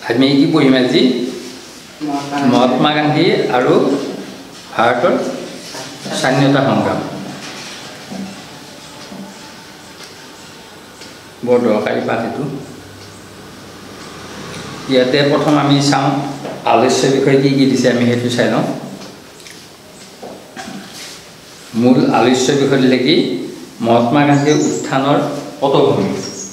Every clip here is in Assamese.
আমি কি পঢ়িম আজি মহাত্মা গান্ধী আৰু ভাৰতৰ স্বাধীনতা সংগ্ৰাম বৰ দৰকাৰী পাঠ এইটো ইয়াতে প্ৰথম আমি চাওঁ আলস্যৰ বিষয়ে কি কি দিছে আমি সেইটো চাই লওঁ মূল আলস্যৰ বিষয়ে দিলে কি মহাত্মা গান্ধীৰ উত্থানৰ পটভূমি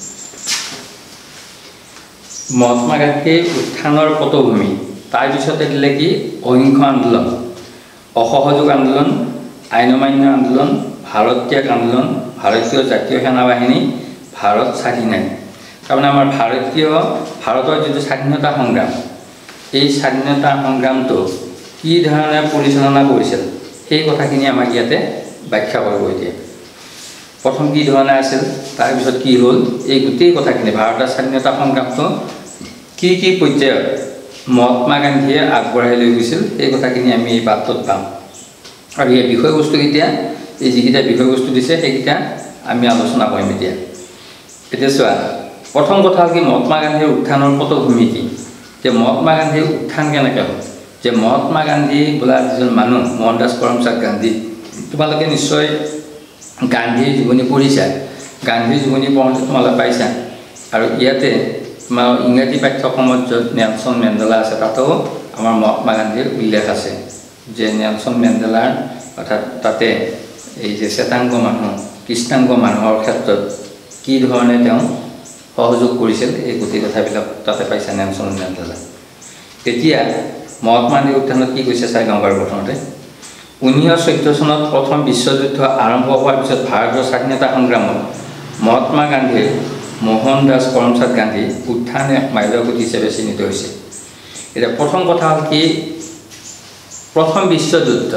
মহাত্মা গান্ধীৰ উত্থানৰ পটভূমি তাৰ পিছতে দিলে কি অহিংস আন্দোলন অসহযোগ আন্দোলন আইন অমান্য আন্দোলন ভাৰত ত্যাগ আন্দোলন ভাৰতীয় জাতীয় সেনাবাহিনী ভাৰত স্বাধীনাই তাৰমানে আমাৰ ভাৰতৰ যিটো স্বাধীনতা সংগ্ৰাম এই স্বাধীনতা সংগ্ৰামটো কি ধৰণে পৰিচালনা কৰিছিল সেই কথাখিনি আমাক ইয়াতে ব্যাখ্যা কৰিব এতিয়া প্ৰথম কি ধৰণে আছিল তাৰ পিছত কি হ'ল এই গোটেই কথাখিনি ভাৰতৰ স্বাধীনতা সংগ্ৰামটো কি কি পৰ্যায়ত মহাত্মা গান্ধীয়ে আগবঢ়াই লৈ গৈছিল এই কথাখিনি আমি এই পাঠটোত পাম আৰু এই বিষয়বস্তু কেতিয়া এই যিকেইটা বিষয়বস্তু দিছে সেইকেইটা আমি আলোচনা কৰিম এতিয়া চোৱা প্ৰথম কথা হ'ল কি মহাত্মা গান্ধীৰ উত্থানৰ পটভূমি কি যে মহাত্মা গান্ধীৰ উত্থান কেনেকৈ হ'ল যে মহাত্মা গান্ধী বোলা যিজন মানুহ মোহনদাস কৰমচাঁদ গান্ধী তোমালোকে নিশ্চয় গান্ধীৰ জীৱনী পঢ়িছা গান্ধীৰ জীৱনী পঢ়োঁতে তোমালোকে পাইছা আৰু ইয়াতে তোমাৰ ইংৰাজী পাঠ্যক্ৰমত য'ত নেলছন মেণ্ডেলা আছে তাতো আমাৰ মহাত্মা গান্ধীৰ উল্লেখ আছে যে নেলছন মেণ্ডেলাৰ অৰ্থাৎ তাতে এই যে শ্বেতাংগ মানুহ কৃষ্ণাংগ মানুহৰ ক্ষেত্ৰত কি ধৰণে তেওঁ সহযোগ কৰিছিল এই গোটেই কথাবিলাক তাতে পাইছে নেলছন মেণ্ডেলা তেতিয়া মহাত্মা গান্ধীৰ উত্থানত কি কৈছে চাই লওঁ বাৰু প্ৰথমতে 1914 চনত প্ৰথম বিশ্বযুদ্ধ আৰম্ভ হোৱাৰ পিছত ভাৰতৰ স্বাধীনতা সংগ্ৰামত মহাত্মা গান্ধীৰ মোহনদাস কৰমচাঁদ গান্ধী উত্থান এক মাইলগতি হিচাপে চিহ্নিত হৈছে এতিয়া প্ৰথম কথা হ'ল কি প্ৰথম বিশ্বযুদ্ধ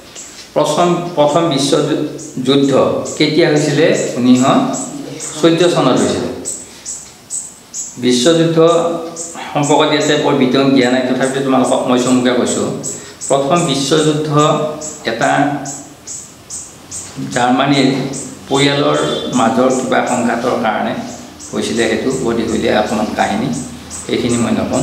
কেতিয়া হৈছিলে 1914 চনত হৈছিলে বিশ্বযুদ্ধ সম্পৰ্কত ইয়াতে বৰ বিতং জ্ঞান নাই তথাপিতো তোমালোকক মই চমুকৈ কৈছোঁ প্ৰথম বিশ্বযুদ্ধ এটা জাৰ্মানীৰ পৰিয়ালৰ মাজৰ কিবা সংঘাতৰ কাৰণে হৈছিলে সেইটো বৰ দীঘলীয়া অকণমান কাহিনী এইখিনি মই নকওঁ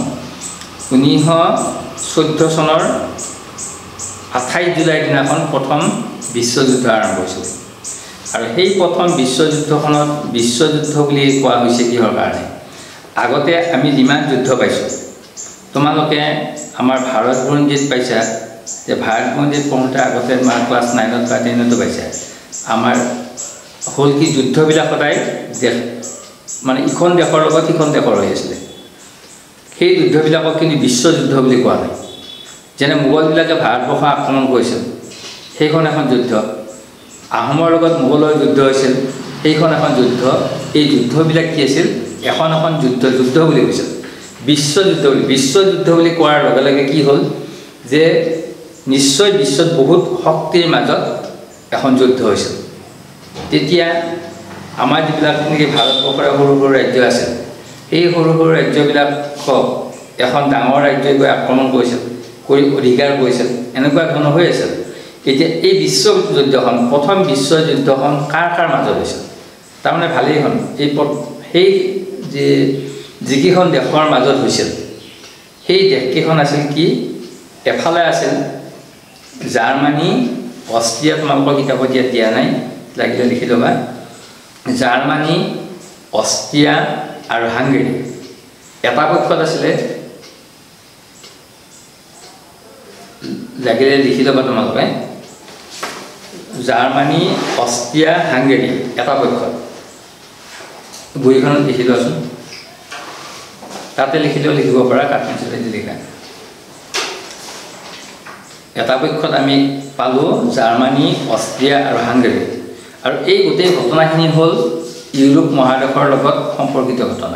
1914 চনৰ 28 জুলাইৰ দিনাখন প্ৰথম বিশ্বযুদ্ধ আৰম্ভ হৈছিল আৰু সেই প্ৰথম বিশ্বযুদ্ধখনত বিশ্বযুদ্ধ বুলি কোৱা হৈছে কিহৰ কাৰণে আগতে আমি যিমান যুদ্ধ পাইছোঁ তোমালোকে আমাৰ ভাৰত বুৰঞ্জীত পাইছা যে ভাৰত বুৰঞ্জীত পঢ়োঁতে আগতে আমাৰ ক্লাছ 9ত বা 10ত পাইছা আমাৰ হ'ল কি যুদ্ধবিলাক সদায় দেশ মানে ইখন দেশৰ লগত সিখন দেশৰ হৈ আছিলে সেই যুদ্ধবিলাকক কিন্তু বিশ্বযুদ্ধ বুলি কোৱা হয় যেনে মোগলবিলাকে ভাৰতবৰ্ষ আক্ৰমণ কৰিছিল সেইখন এখন যুদ্ধ আহোমৰ লগত মোগলৰ যুদ্ধ হৈছিল সেইখন এখন যুদ্ধ এই যুদ্ধবিলাক কি আছিল এখন যুদ্ধ বুলি কৈছিল বিশ্বযুদ্ধ বুলি কোৱাৰ লগে লগে কি হ'ল যে নিশ্চয় বিশ্বত বহুত শক্তিৰ মাজত এখন যুদ্ধ হৈছিল তেতিয়া আমাৰ যিবিলাক নেকি ভাৰতবৰ্ষৰ সৰু সৰু ৰাজ্য আছিল এই সৰু সৰু ৰাজ্যবিলাকক এখন ডাঙৰ ৰাজ্যই গৈ আক্ৰমণ কৰিছিল কৰি অধিকাৰ কৰিছিল এনেকুৱা ধৰণৰ হৈ আছিল এতিয়া এই বিশ্বযুদ্ধখন প্ৰথম বিশ্বযুদ্ধখন কাৰ মাজত হৈছিল তাৰমানে ভালেই হ'ল সেই যিকেইখন দেশৰ মাজত হৈছিল সেই দেশকেইখন আছিল কি এফালে আছিল জাৰ্মানী অষ্ট্ৰিয়া তোমালোকৰ কিতাপত ইয়াত দিয়া নাই লাগিলে লিখি ল'বা জাৰ্মানী অষ্ট্ৰিয়া আৰু হাংগেৰী এটা পক্ষত আছিলে লাগিলে লিখি ল'বা তোমালোকে জাৰ্মানী অষ্ট্ৰিয়া হাংগেৰী এটা পক্ষত বহীখনত লিখি লোৱাচোন তাতে লিখিলেও লিখিব পাৰা কাঠ পেঞ্চিলে লিখা এটা পক্ষত আমি পালোঁ জাৰ্মানী অষ্ট্ৰিয়া আৰু হাংগেৰী আৰু এই গোটেই ঘটনাখিনি হ'ল ইউৰোপ মহাদেশৰ লগত সম্পৰ্কিত ঘটনা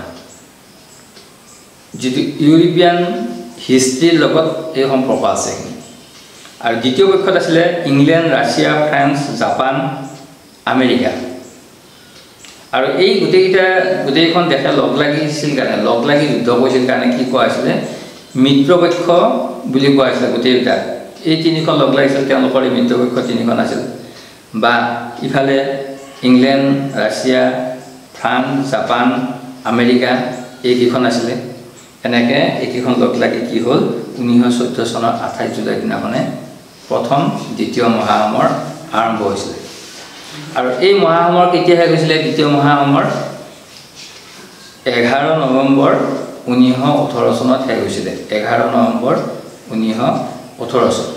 যিটো ইউৰোপিয়ান হিষ্ট্ৰীৰ লগত এই সম্পৰ্ক আছে আৰু দ্বিতীয় পক্ষত আছিলে England Russia France Japan America আৰু এই গোটেইখন দেশে লগ লাগিছিল কাৰণে লগ লাগি যুদ্ধ কৰিছিল কাৰণে কি কোৱা হৈছিলে মিত্ৰপক্ষ বুলি কোৱা হৈছিলে গোটেইকেইটা এই তিনিখন লগ লাগিছিল তেওঁলোকৰ এই মিত্ৰপক্ষ তিনিখন আছিল বা ইফালে England Russia France Japan America এইকেইখন আছিলে এনেকৈ এইকেইখন লগ লাগি কি হ'ল 1914 চনৰ 28 জুলাই দিনাখনে প্ৰথম দ্বিতীয় মহাসমৰ আৰম্ভ হৈছিল আৰু এই মহাসমৰ কেতিয়া শেষ হৈছিলে দ্বিতীয় মহাসমৰ 11 নৱেম্বৰ 1918 চনত শেষ হৈছিলে 11 নৱেম্বৰ 1918 চন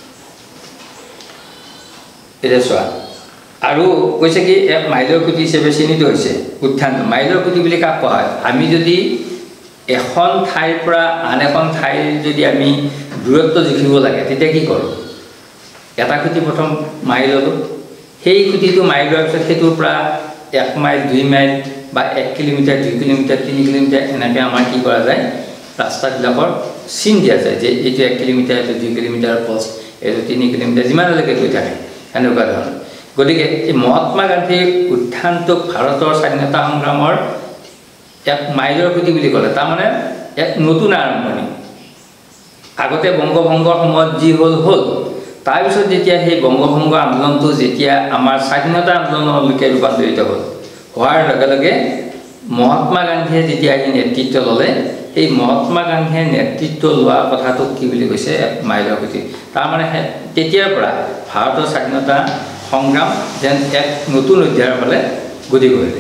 এটা চোৱা আৰু কৈছে কি এক মাইলৰ খুঁটি হিচাপে চিহ্নিত হৈছে উত্থান মাইলৰ খুঁটি বুলি কাক কোৱা হয় আমি যদি এখন ঠাইৰ পৰা আন এখন ঠাইৰ যদি আমি দূৰত্ব জুখিব লাগে তেতিয়া কি কৰোঁ এটা খুঁটি প্ৰথম মাইল ল'লোঁ সেই খুঁটিটো মাইল লোৱাৰ পিছত সেইটোৰ পৰা 1 মাইল 2 মাইল বা 1 কিলোমিটাৰ 2 কিলোমিটাৰ 3 কিলোমিটাৰ এনেকৈ আমাৰ কি কৰা যায় ৰাস্তাবিলাকৰ চিন দিয়া যায় যে এইটো 1 কিলোমিটাৰ এইটো 2 কিলোমিটাৰ পথ এইটো 3 কিলোমিটাৰ যিমানলৈকে গৈ থাকে এনেকুৱা ধৰণৰ গতিকে এই মহাত্মা গান্ধীৰ উত্থানটোক ভাৰতৰ স্বাধীনতা সংগ্ৰামৰ এক মাইলৰ খুঁটি বুলি ক'লে তাৰমানে এক নতুন আৰম্ভণি আগতে বংগভংগৰ সময়ত যি হ'ল তাৰপিছত যেতিয়া সেই বংগভংগ আন্দোলনটো যেতিয়া আমাৰ স্বাধীনতা আন্দোলনলৈকে ৰূপান্তৰিত হ'ল হোৱাৰ লগে লগে মহাত্মা গান্ধীয়ে যেতিয়া এই নেতৃত্ব ল'লে এই মহাত্মা গান্ধীয়ে নেতৃত্ব লোৱা কথাটোক কি বুলি কৈছে এক মাইলৰ খুঁটি তাৰমানে তেতিয়াৰ পৰা ভাৰতৰ স্বাধীনতা সংগ্ৰাম যেন এক নতুন অধ্যায়ৰ ফালে গতি কৰিলে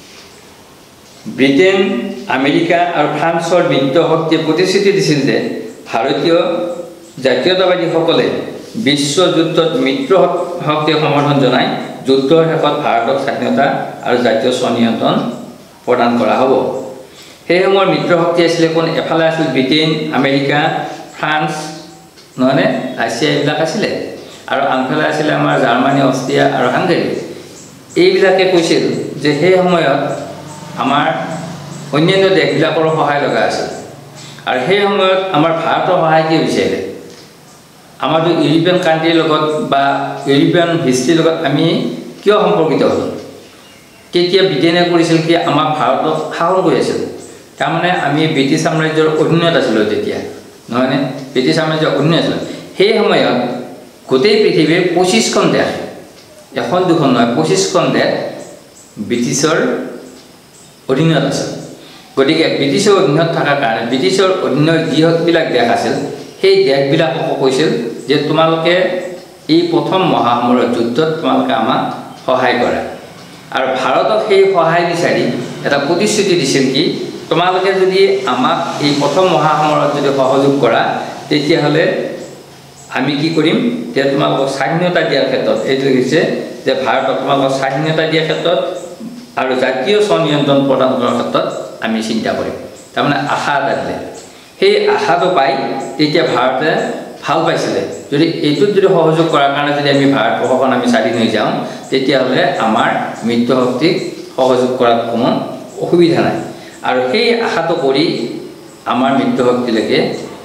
ব্ৰিটেইন আমেৰিকা আৰু ফ্ৰান্সৰ মিত্ৰ শক্তিয়ে প্ৰতিশ্ৰুতি দিছিল যে ভাৰতীয় জাতীয়তাবাদীসকলে বিশ্ব যুদ্ধত মিত্ৰ শক্তিক সমৰ্থন জনাই যুদ্ধৰ শেষত ভাৰতক স্বাধীনতা আৰু জাতীয় স্বনিয়ন্ত্ৰণ প্ৰদান কৰা হ'ব সেই সময়ৰ মিত্ৰ শক্তি আছিলে কোন এফালে আছিল ব্ৰিটেইন আমেৰিকা ফ্ৰান্স নহয়নে ৰাছিয়া এইবিলাক আছিলে আৰু আনফালে আছিলে আমাৰ জাৰ্মানী অষ্ট্ৰিয়া আৰু হাংগেৰী এইবিলাকে কৈছিল যে সেই সময়ত আমাৰ অন্যান্য দেশবিলাকৰ সহায় লগা আছিল আৰু সেই সময়ত আমাৰ ভাৰতৰ সহায় কি বিচাৰিলে আমাৰতো ইউৰোপিয়ান কাণ্ট্ৰিৰ লগত বা ইউৰোপিয়ান হিষ্ট্ৰীৰ লগত আমি কিয় সম্পৰ্কিত হ'লোঁ তেতিয়া ব্ৰিটেইনে কৰিছিল কি আমাক ভাৰতক শাসন কৰি আছিল তাৰমানে আমি ব্ৰিটিছ সাম্ৰাজ্যৰ অধীনত আছিলোঁ তেতিয়া নহয়নে ব্ৰিটিছ সাম্ৰাজ্যৰ অধীনত আছিলোঁ সেই সময়ত গোটেই পৃথিৱীৰ 25খন দেশ এখন দুখন নহয় 25খন দেশ ব্ৰিটিছৰ অধীনত আছিল গতিকে ব্ৰিটিছৰ অধীনত থকাৰ কাৰণে ব্ৰিটিছৰ অধীনৰ যিবিলাক দেশ আছিল সেই দেশবিলাকক কৈছিল যে তোমালোকে এই প্ৰথম মহাসামৰিক যুদ্ধত তোমালোকে আমাক সহায় কৰা আৰু ভাৰতক সেই সহায় বিচাৰি এটা প্ৰতিশ্ৰুতি দিছিল কি তোমালোকে যদি আমাক এই প্ৰথম মহাসামৰত যদি সহযোগ কৰা তেতিয়াহ'লে আমি কি কৰিম যে তোমালোকক স্বাধীনতা দিয়াৰ ক্ষেত্ৰত এইটো হৈছে যে ভাৰতক তোমালোকক স্বাধীনতা দিয়াৰ ক্ষেত্ৰত আৰু জাতীয় স্বনিয়ন্ত্ৰণ প্ৰদান কৰাৰ ক্ষেত্ৰত আমি চিন্তা কৰিম তাৰমানে আশা এটা দিলে সেই আশাটো পাই তেতিয়া ভাৰতে ভাল পাইছিলে যদি এইটোত যদি সহযোগ কৰাৰ কাৰণে যদি আমি ভাৰতবৰ্ষখন আমি স্বাধীন হৈ যাওঁ তেতিয়াহ'লে আমাৰ মিত্ৰ শক্তিক সহযোগ কৰাত কোনো অসুবিধা নাই আৰু সেই আশাটো কৰি আমাৰ মিত্ৰ শক্তিলৈকে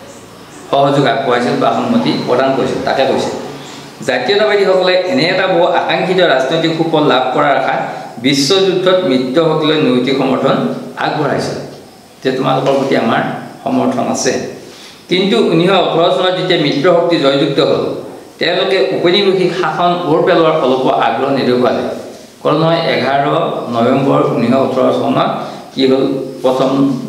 সহযোগ আগবঢ়াইছিল বা সন্মতি প্ৰদান কৰিছিল তাকে কৈছে জাতীয়তাবাদীসকলে এনে এটা বহু আকাংক্ষিত ৰাজনৈতিক সুফল লাভ কৰাৰ আশাত বিশ্বযুদ্ধত মিত্ৰ শক্তিলৈ নৈতিক সমৰ্থন আগবঢ়াইছিল যে তোমালোকৰ প্ৰতি আমাৰ সমৰ্থন আছে কিন্তু 1918 চনত যেতিয়া মিত্ৰ শক্তি জয়যুক্ত হ'ল তেওঁলোকে উপনিবেশিক শাসন ওৰ পেলোৱাৰ অলপ আগ্ৰহ নেদেখুৱালে কাৰণ 11 নৱেম্বৰ 1918 চনত কি হ'ল প্ৰথম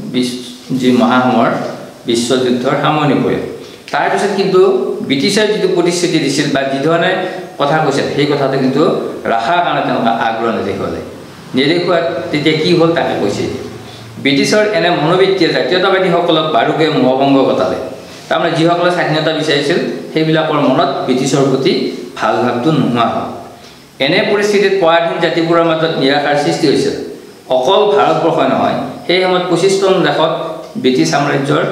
যি মহাসমৰ বিশ্বযুদ্ধৰ সামৰণি পৰিল তাৰপিছত কিন্তু ব্ৰিটিছৰ যিটো প্ৰতিশ্ৰুতি দিছিল বা যিধৰণে কথা কৈছিল সেই কথাটো কিন্তু ৰখাৰ কাৰণে তেওঁলোকে আগ্ৰহ নেদেখুৱাত তেতিয়া কি হ'ল তাকে কৈছে ব্ৰিটিছৰ এনে মনোবৃত্তিয়ে জাতীয়তাবাদীসকলক বাৰুকৈ মোহভংগ ঘটালে তাৰমানে যিসকলে স্বাধীনতা বিচাৰিছিল সেইবিলাকৰ মনত ব্ৰিটিছৰ প্ৰতি ভাল ভাৱটো নোহোৱা হ'ল এনে পৰিস্থিতিত পৰাধীন জাতিবোৰৰ মাজত নিৰাশাৰ সৃষ্টি হৈছিল অকল ভাৰতবৰ্ষই নহয় সেই সময়ত 25খন দেশত ব্ৰিটিছ সাম্ৰাজ্যৰ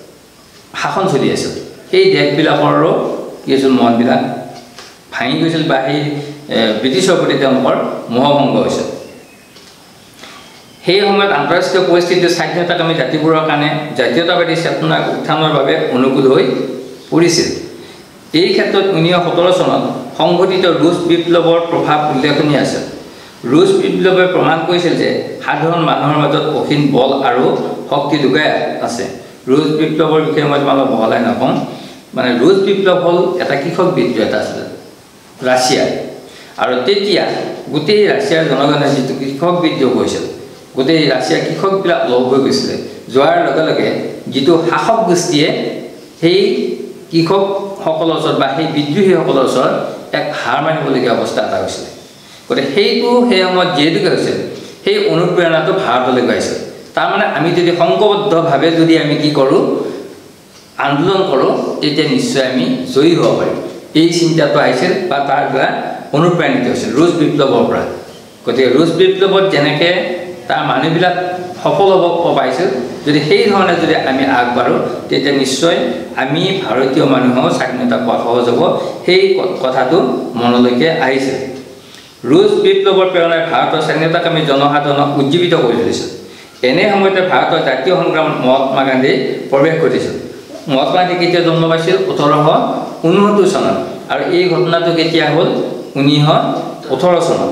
শাসন চলি আছিল সেই দেশবিলাকৰো কি আছিল মনবিলাক ভাঙি গৈছিল বা সেই ব্ৰিটিছৰ প্ৰতি তেওঁলোকৰ মোহভংগ হৈছিল সেই সময়ত আন্তঃৰাষ্ট্ৰীয় পৰিস্থিতিত স্বাধীনতাকামী জাতিবোৰৰ কাৰণে জাতীয়তাবাদী চেতনা উত্থানৰ বাবে অনুকূল হৈ পৰিছিল এই ক্ষেত্ৰত 1917 চনত সংঘটিত ৰুছ বিপ্লৱৰ প্ৰভাৱ উল্লেখনীয় আছিল ৰুছ বিপ্লৱে প্ৰমাণ কৰিছিল যে সাধাৰণ মানুহৰ মাজত অসীম বল আৰু শক্তি লুকাই আছে ৰুছ বিপ্লৱৰ বিষয়ে মই তোমালোকক বহলাই নকওঁ মানে ৰুছ বিপ্লৱ হ'ল এটা কৃষক বিদ্ৰোহ এটা আছিল ৰাছিয়াৰ আৰু তেতিয়া গোটেই ৰাছিয়াৰ জনগণে যিটো কৃষক বিদ্ৰোহ হৈছিল গোটেই ৰাছিয়া কৃষকবিলাক লগ হৈ গৈছিলে যোৱাৰ লগে লগে যিটো শাসক গোষ্ঠীয়ে সেই কৃষকসকলৰ ওচৰত বা সেই বিদ্ৰোহীসকলৰ ওচৰত এক হাৰ মানিবলগীয়া অৱস্থা এটা হৈছিলে গতিকে সেইটো সেই সময়ত যিহেতুকে হৈছিল সেই অনুপ্ৰেৰণাটো ভাৰতলৈ গৈছিল তাৰমানে আমি যদি সংঘবদ্ধভাৱে যদি আমি কি কৰোঁ আন্দোলন কৰোঁ তেতিয়া নিশ্চয় আমি জয়ী হ'ব পাৰিম এই চিন্তাটো আহিছিল বা তাৰ দ্বাৰা অনুপ্ৰাণিত হৈছিল ৰুছ বিপ্লৱৰ পৰা গতিকে ৰুছ বিপ্লৱত যেনেকৈ তাৰ মানুহবিলাক সফল হ'ব পাইছিল যদি সেই ধৰণে যদি আমি আগবাঢ়োঁ তেতিয়া নিশ্চয় আমি ভাৰতীয় মানুহৰ স্বাধীনতা পোৱা সহজ হ'ব সেই কথাটো মনলৈকে আহিছিল ৰুছ বিপ্লৱৰ প্ৰেৰণাই ভাৰতৰ স্বাধীনতাকামী জনসাধাৰণক উজ্জীৱিত কৰি তুলিছিল এনে সময়তে ভাৰতৰ জাতীয় সংগ্ৰামত মহাত্মা গান্ধীৰ প্ৰৱেশ ঘটিছিল মহাত্মা গান্ধী কেতিয়া জন্ম পাইছিল 1869 চনত আৰু এই ঘটনাটো কেতিয়া হ'ল 1918 চনত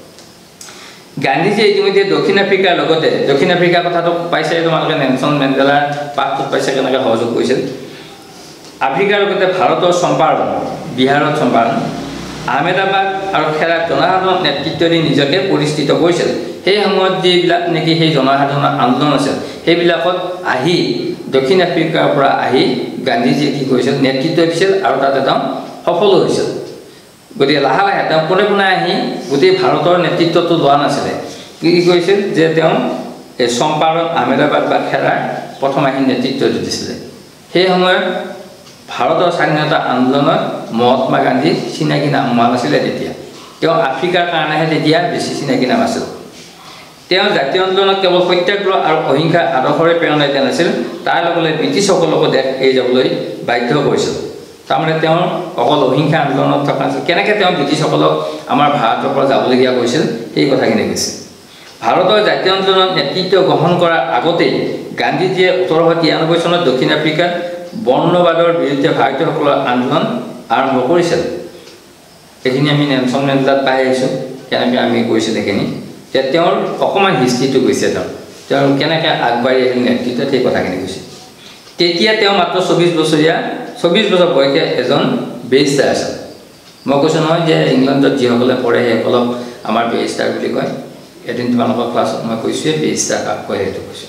গান্ধীজী ইতিমধ্যে দক্ষিণ আফ্ৰিকাৰ লগতে দক্ষিণ আফ্ৰিকাৰ কথাটো পাইছে তোমালোকে নেলছন মেণ্ডেলাৰ পাঠটোত পাইছে কেনেকৈ সহযোগ কৰিছিল আফ্ৰিকাৰ লগতে ভাৰতৰ চম্পাৰণ বিহাৰৰ চম্পাৰণ আহমেদাবাদ আৰু খেৰাত জনসাধাৰণৰ নেতৃত্ব দি নিজকে পৰিস্থিত কৰিছিল সেই সময়ত যিবিলাক নেকি সেই জনসাধাৰণৰ আন্দোলন আছিল সেইবিলাকত আহি দক্ষিণ আফ্ৰিকাৰ পৰা আহি গান্ধীজীয়ে কি কৰিছিল নেতৃত্ব দিছিল আৰু তাতে তেওঁ সফল হৈছিল গতিকে লাহে লাহে তেওঁ পোনে পোনে আহি গোটেই ভাৰতৰ নেতৃত্বটো লোৱা নাছিলে কি কৰিছিল যে তেওঁ এই চম্পাৰণ আহমেদাবাদ বা খেৰাৰ প্ৰথম আহি নেতৃত্ব দিছিলে সেই সময়ত ভাৰতৰ স্বাধীনতা আন্দোলনত মহাত্মা গান্ধী চিনাকি নাম হোৱা নাছিলে তেতিয়া তেওঁ আফ্ৰিকাৰ কাৰণেহে তেতিয়া বেছি চিনাকি নাম আছিল তেওঁ জাতীয় আন্দোলনত কেৱল সত্যাগ্ৰহ আৰু অহিংসা আদৰ্শৰে প্ৰেৰণা দিয়া নাছিল তাৰ লগে লগে ব্ৰিটিছসকলকো দেশ এৰি যাবলৈ বাধ্য কৰিছিল তাৰমানে তেওঁ অকল অহিংসা আন্দোলনত থকা নাছিল কেনেকৈ তেওঁ ব্ৰিটিছসকলক আমাৰ ভাৰতৰ পৰা যাবলগীয়া কৰিছিল সেই কথাখিনি কৈছিল ভাৰতৰ জাতীয় আন্দোলনত নেতৃত্ব গ্ৰহণ কৰাৰ আগতেই গান্ধীজীয়ে 1893 চনত দক্ষিণ আফ্ৰিকাত বৰ্ণবাদৰ বিৰুদ্ধে ভাৰতীয়সকলৰ আন্দোলন আৰম্ভ কৰিছিল এইখিনি আমি নেলছন মেণ্ডেলাত পাই আহিছোঁ কেনেকৈ আমি কৈছোঁ সেইখিনি তেওঁৰ অকণমান হিষ্ট্ৰীটো কৈছে তেওঁ কেনেকৈ আগবাঢ়ি আহিল নেতৃত্বত সেই কথাখিনি কৈছে তেতিয়া তেওঁ মাত্ৰ 24 বছৰ বয়সে এজন বেৰিষ্টাৰ আছিল মই কৈছোঁ নহয় যে ইংলেণ্ডত যিসকলে পঢ়ে সেইসকলক আমাৰ বেৰিষ্টাৰ বুলি কয় এদিন তোমালোকৰ ক্লাছত মই কৈছোঁৱে বেৰিষ্টাৰ কাক কয় সেইটো কৈছোঁ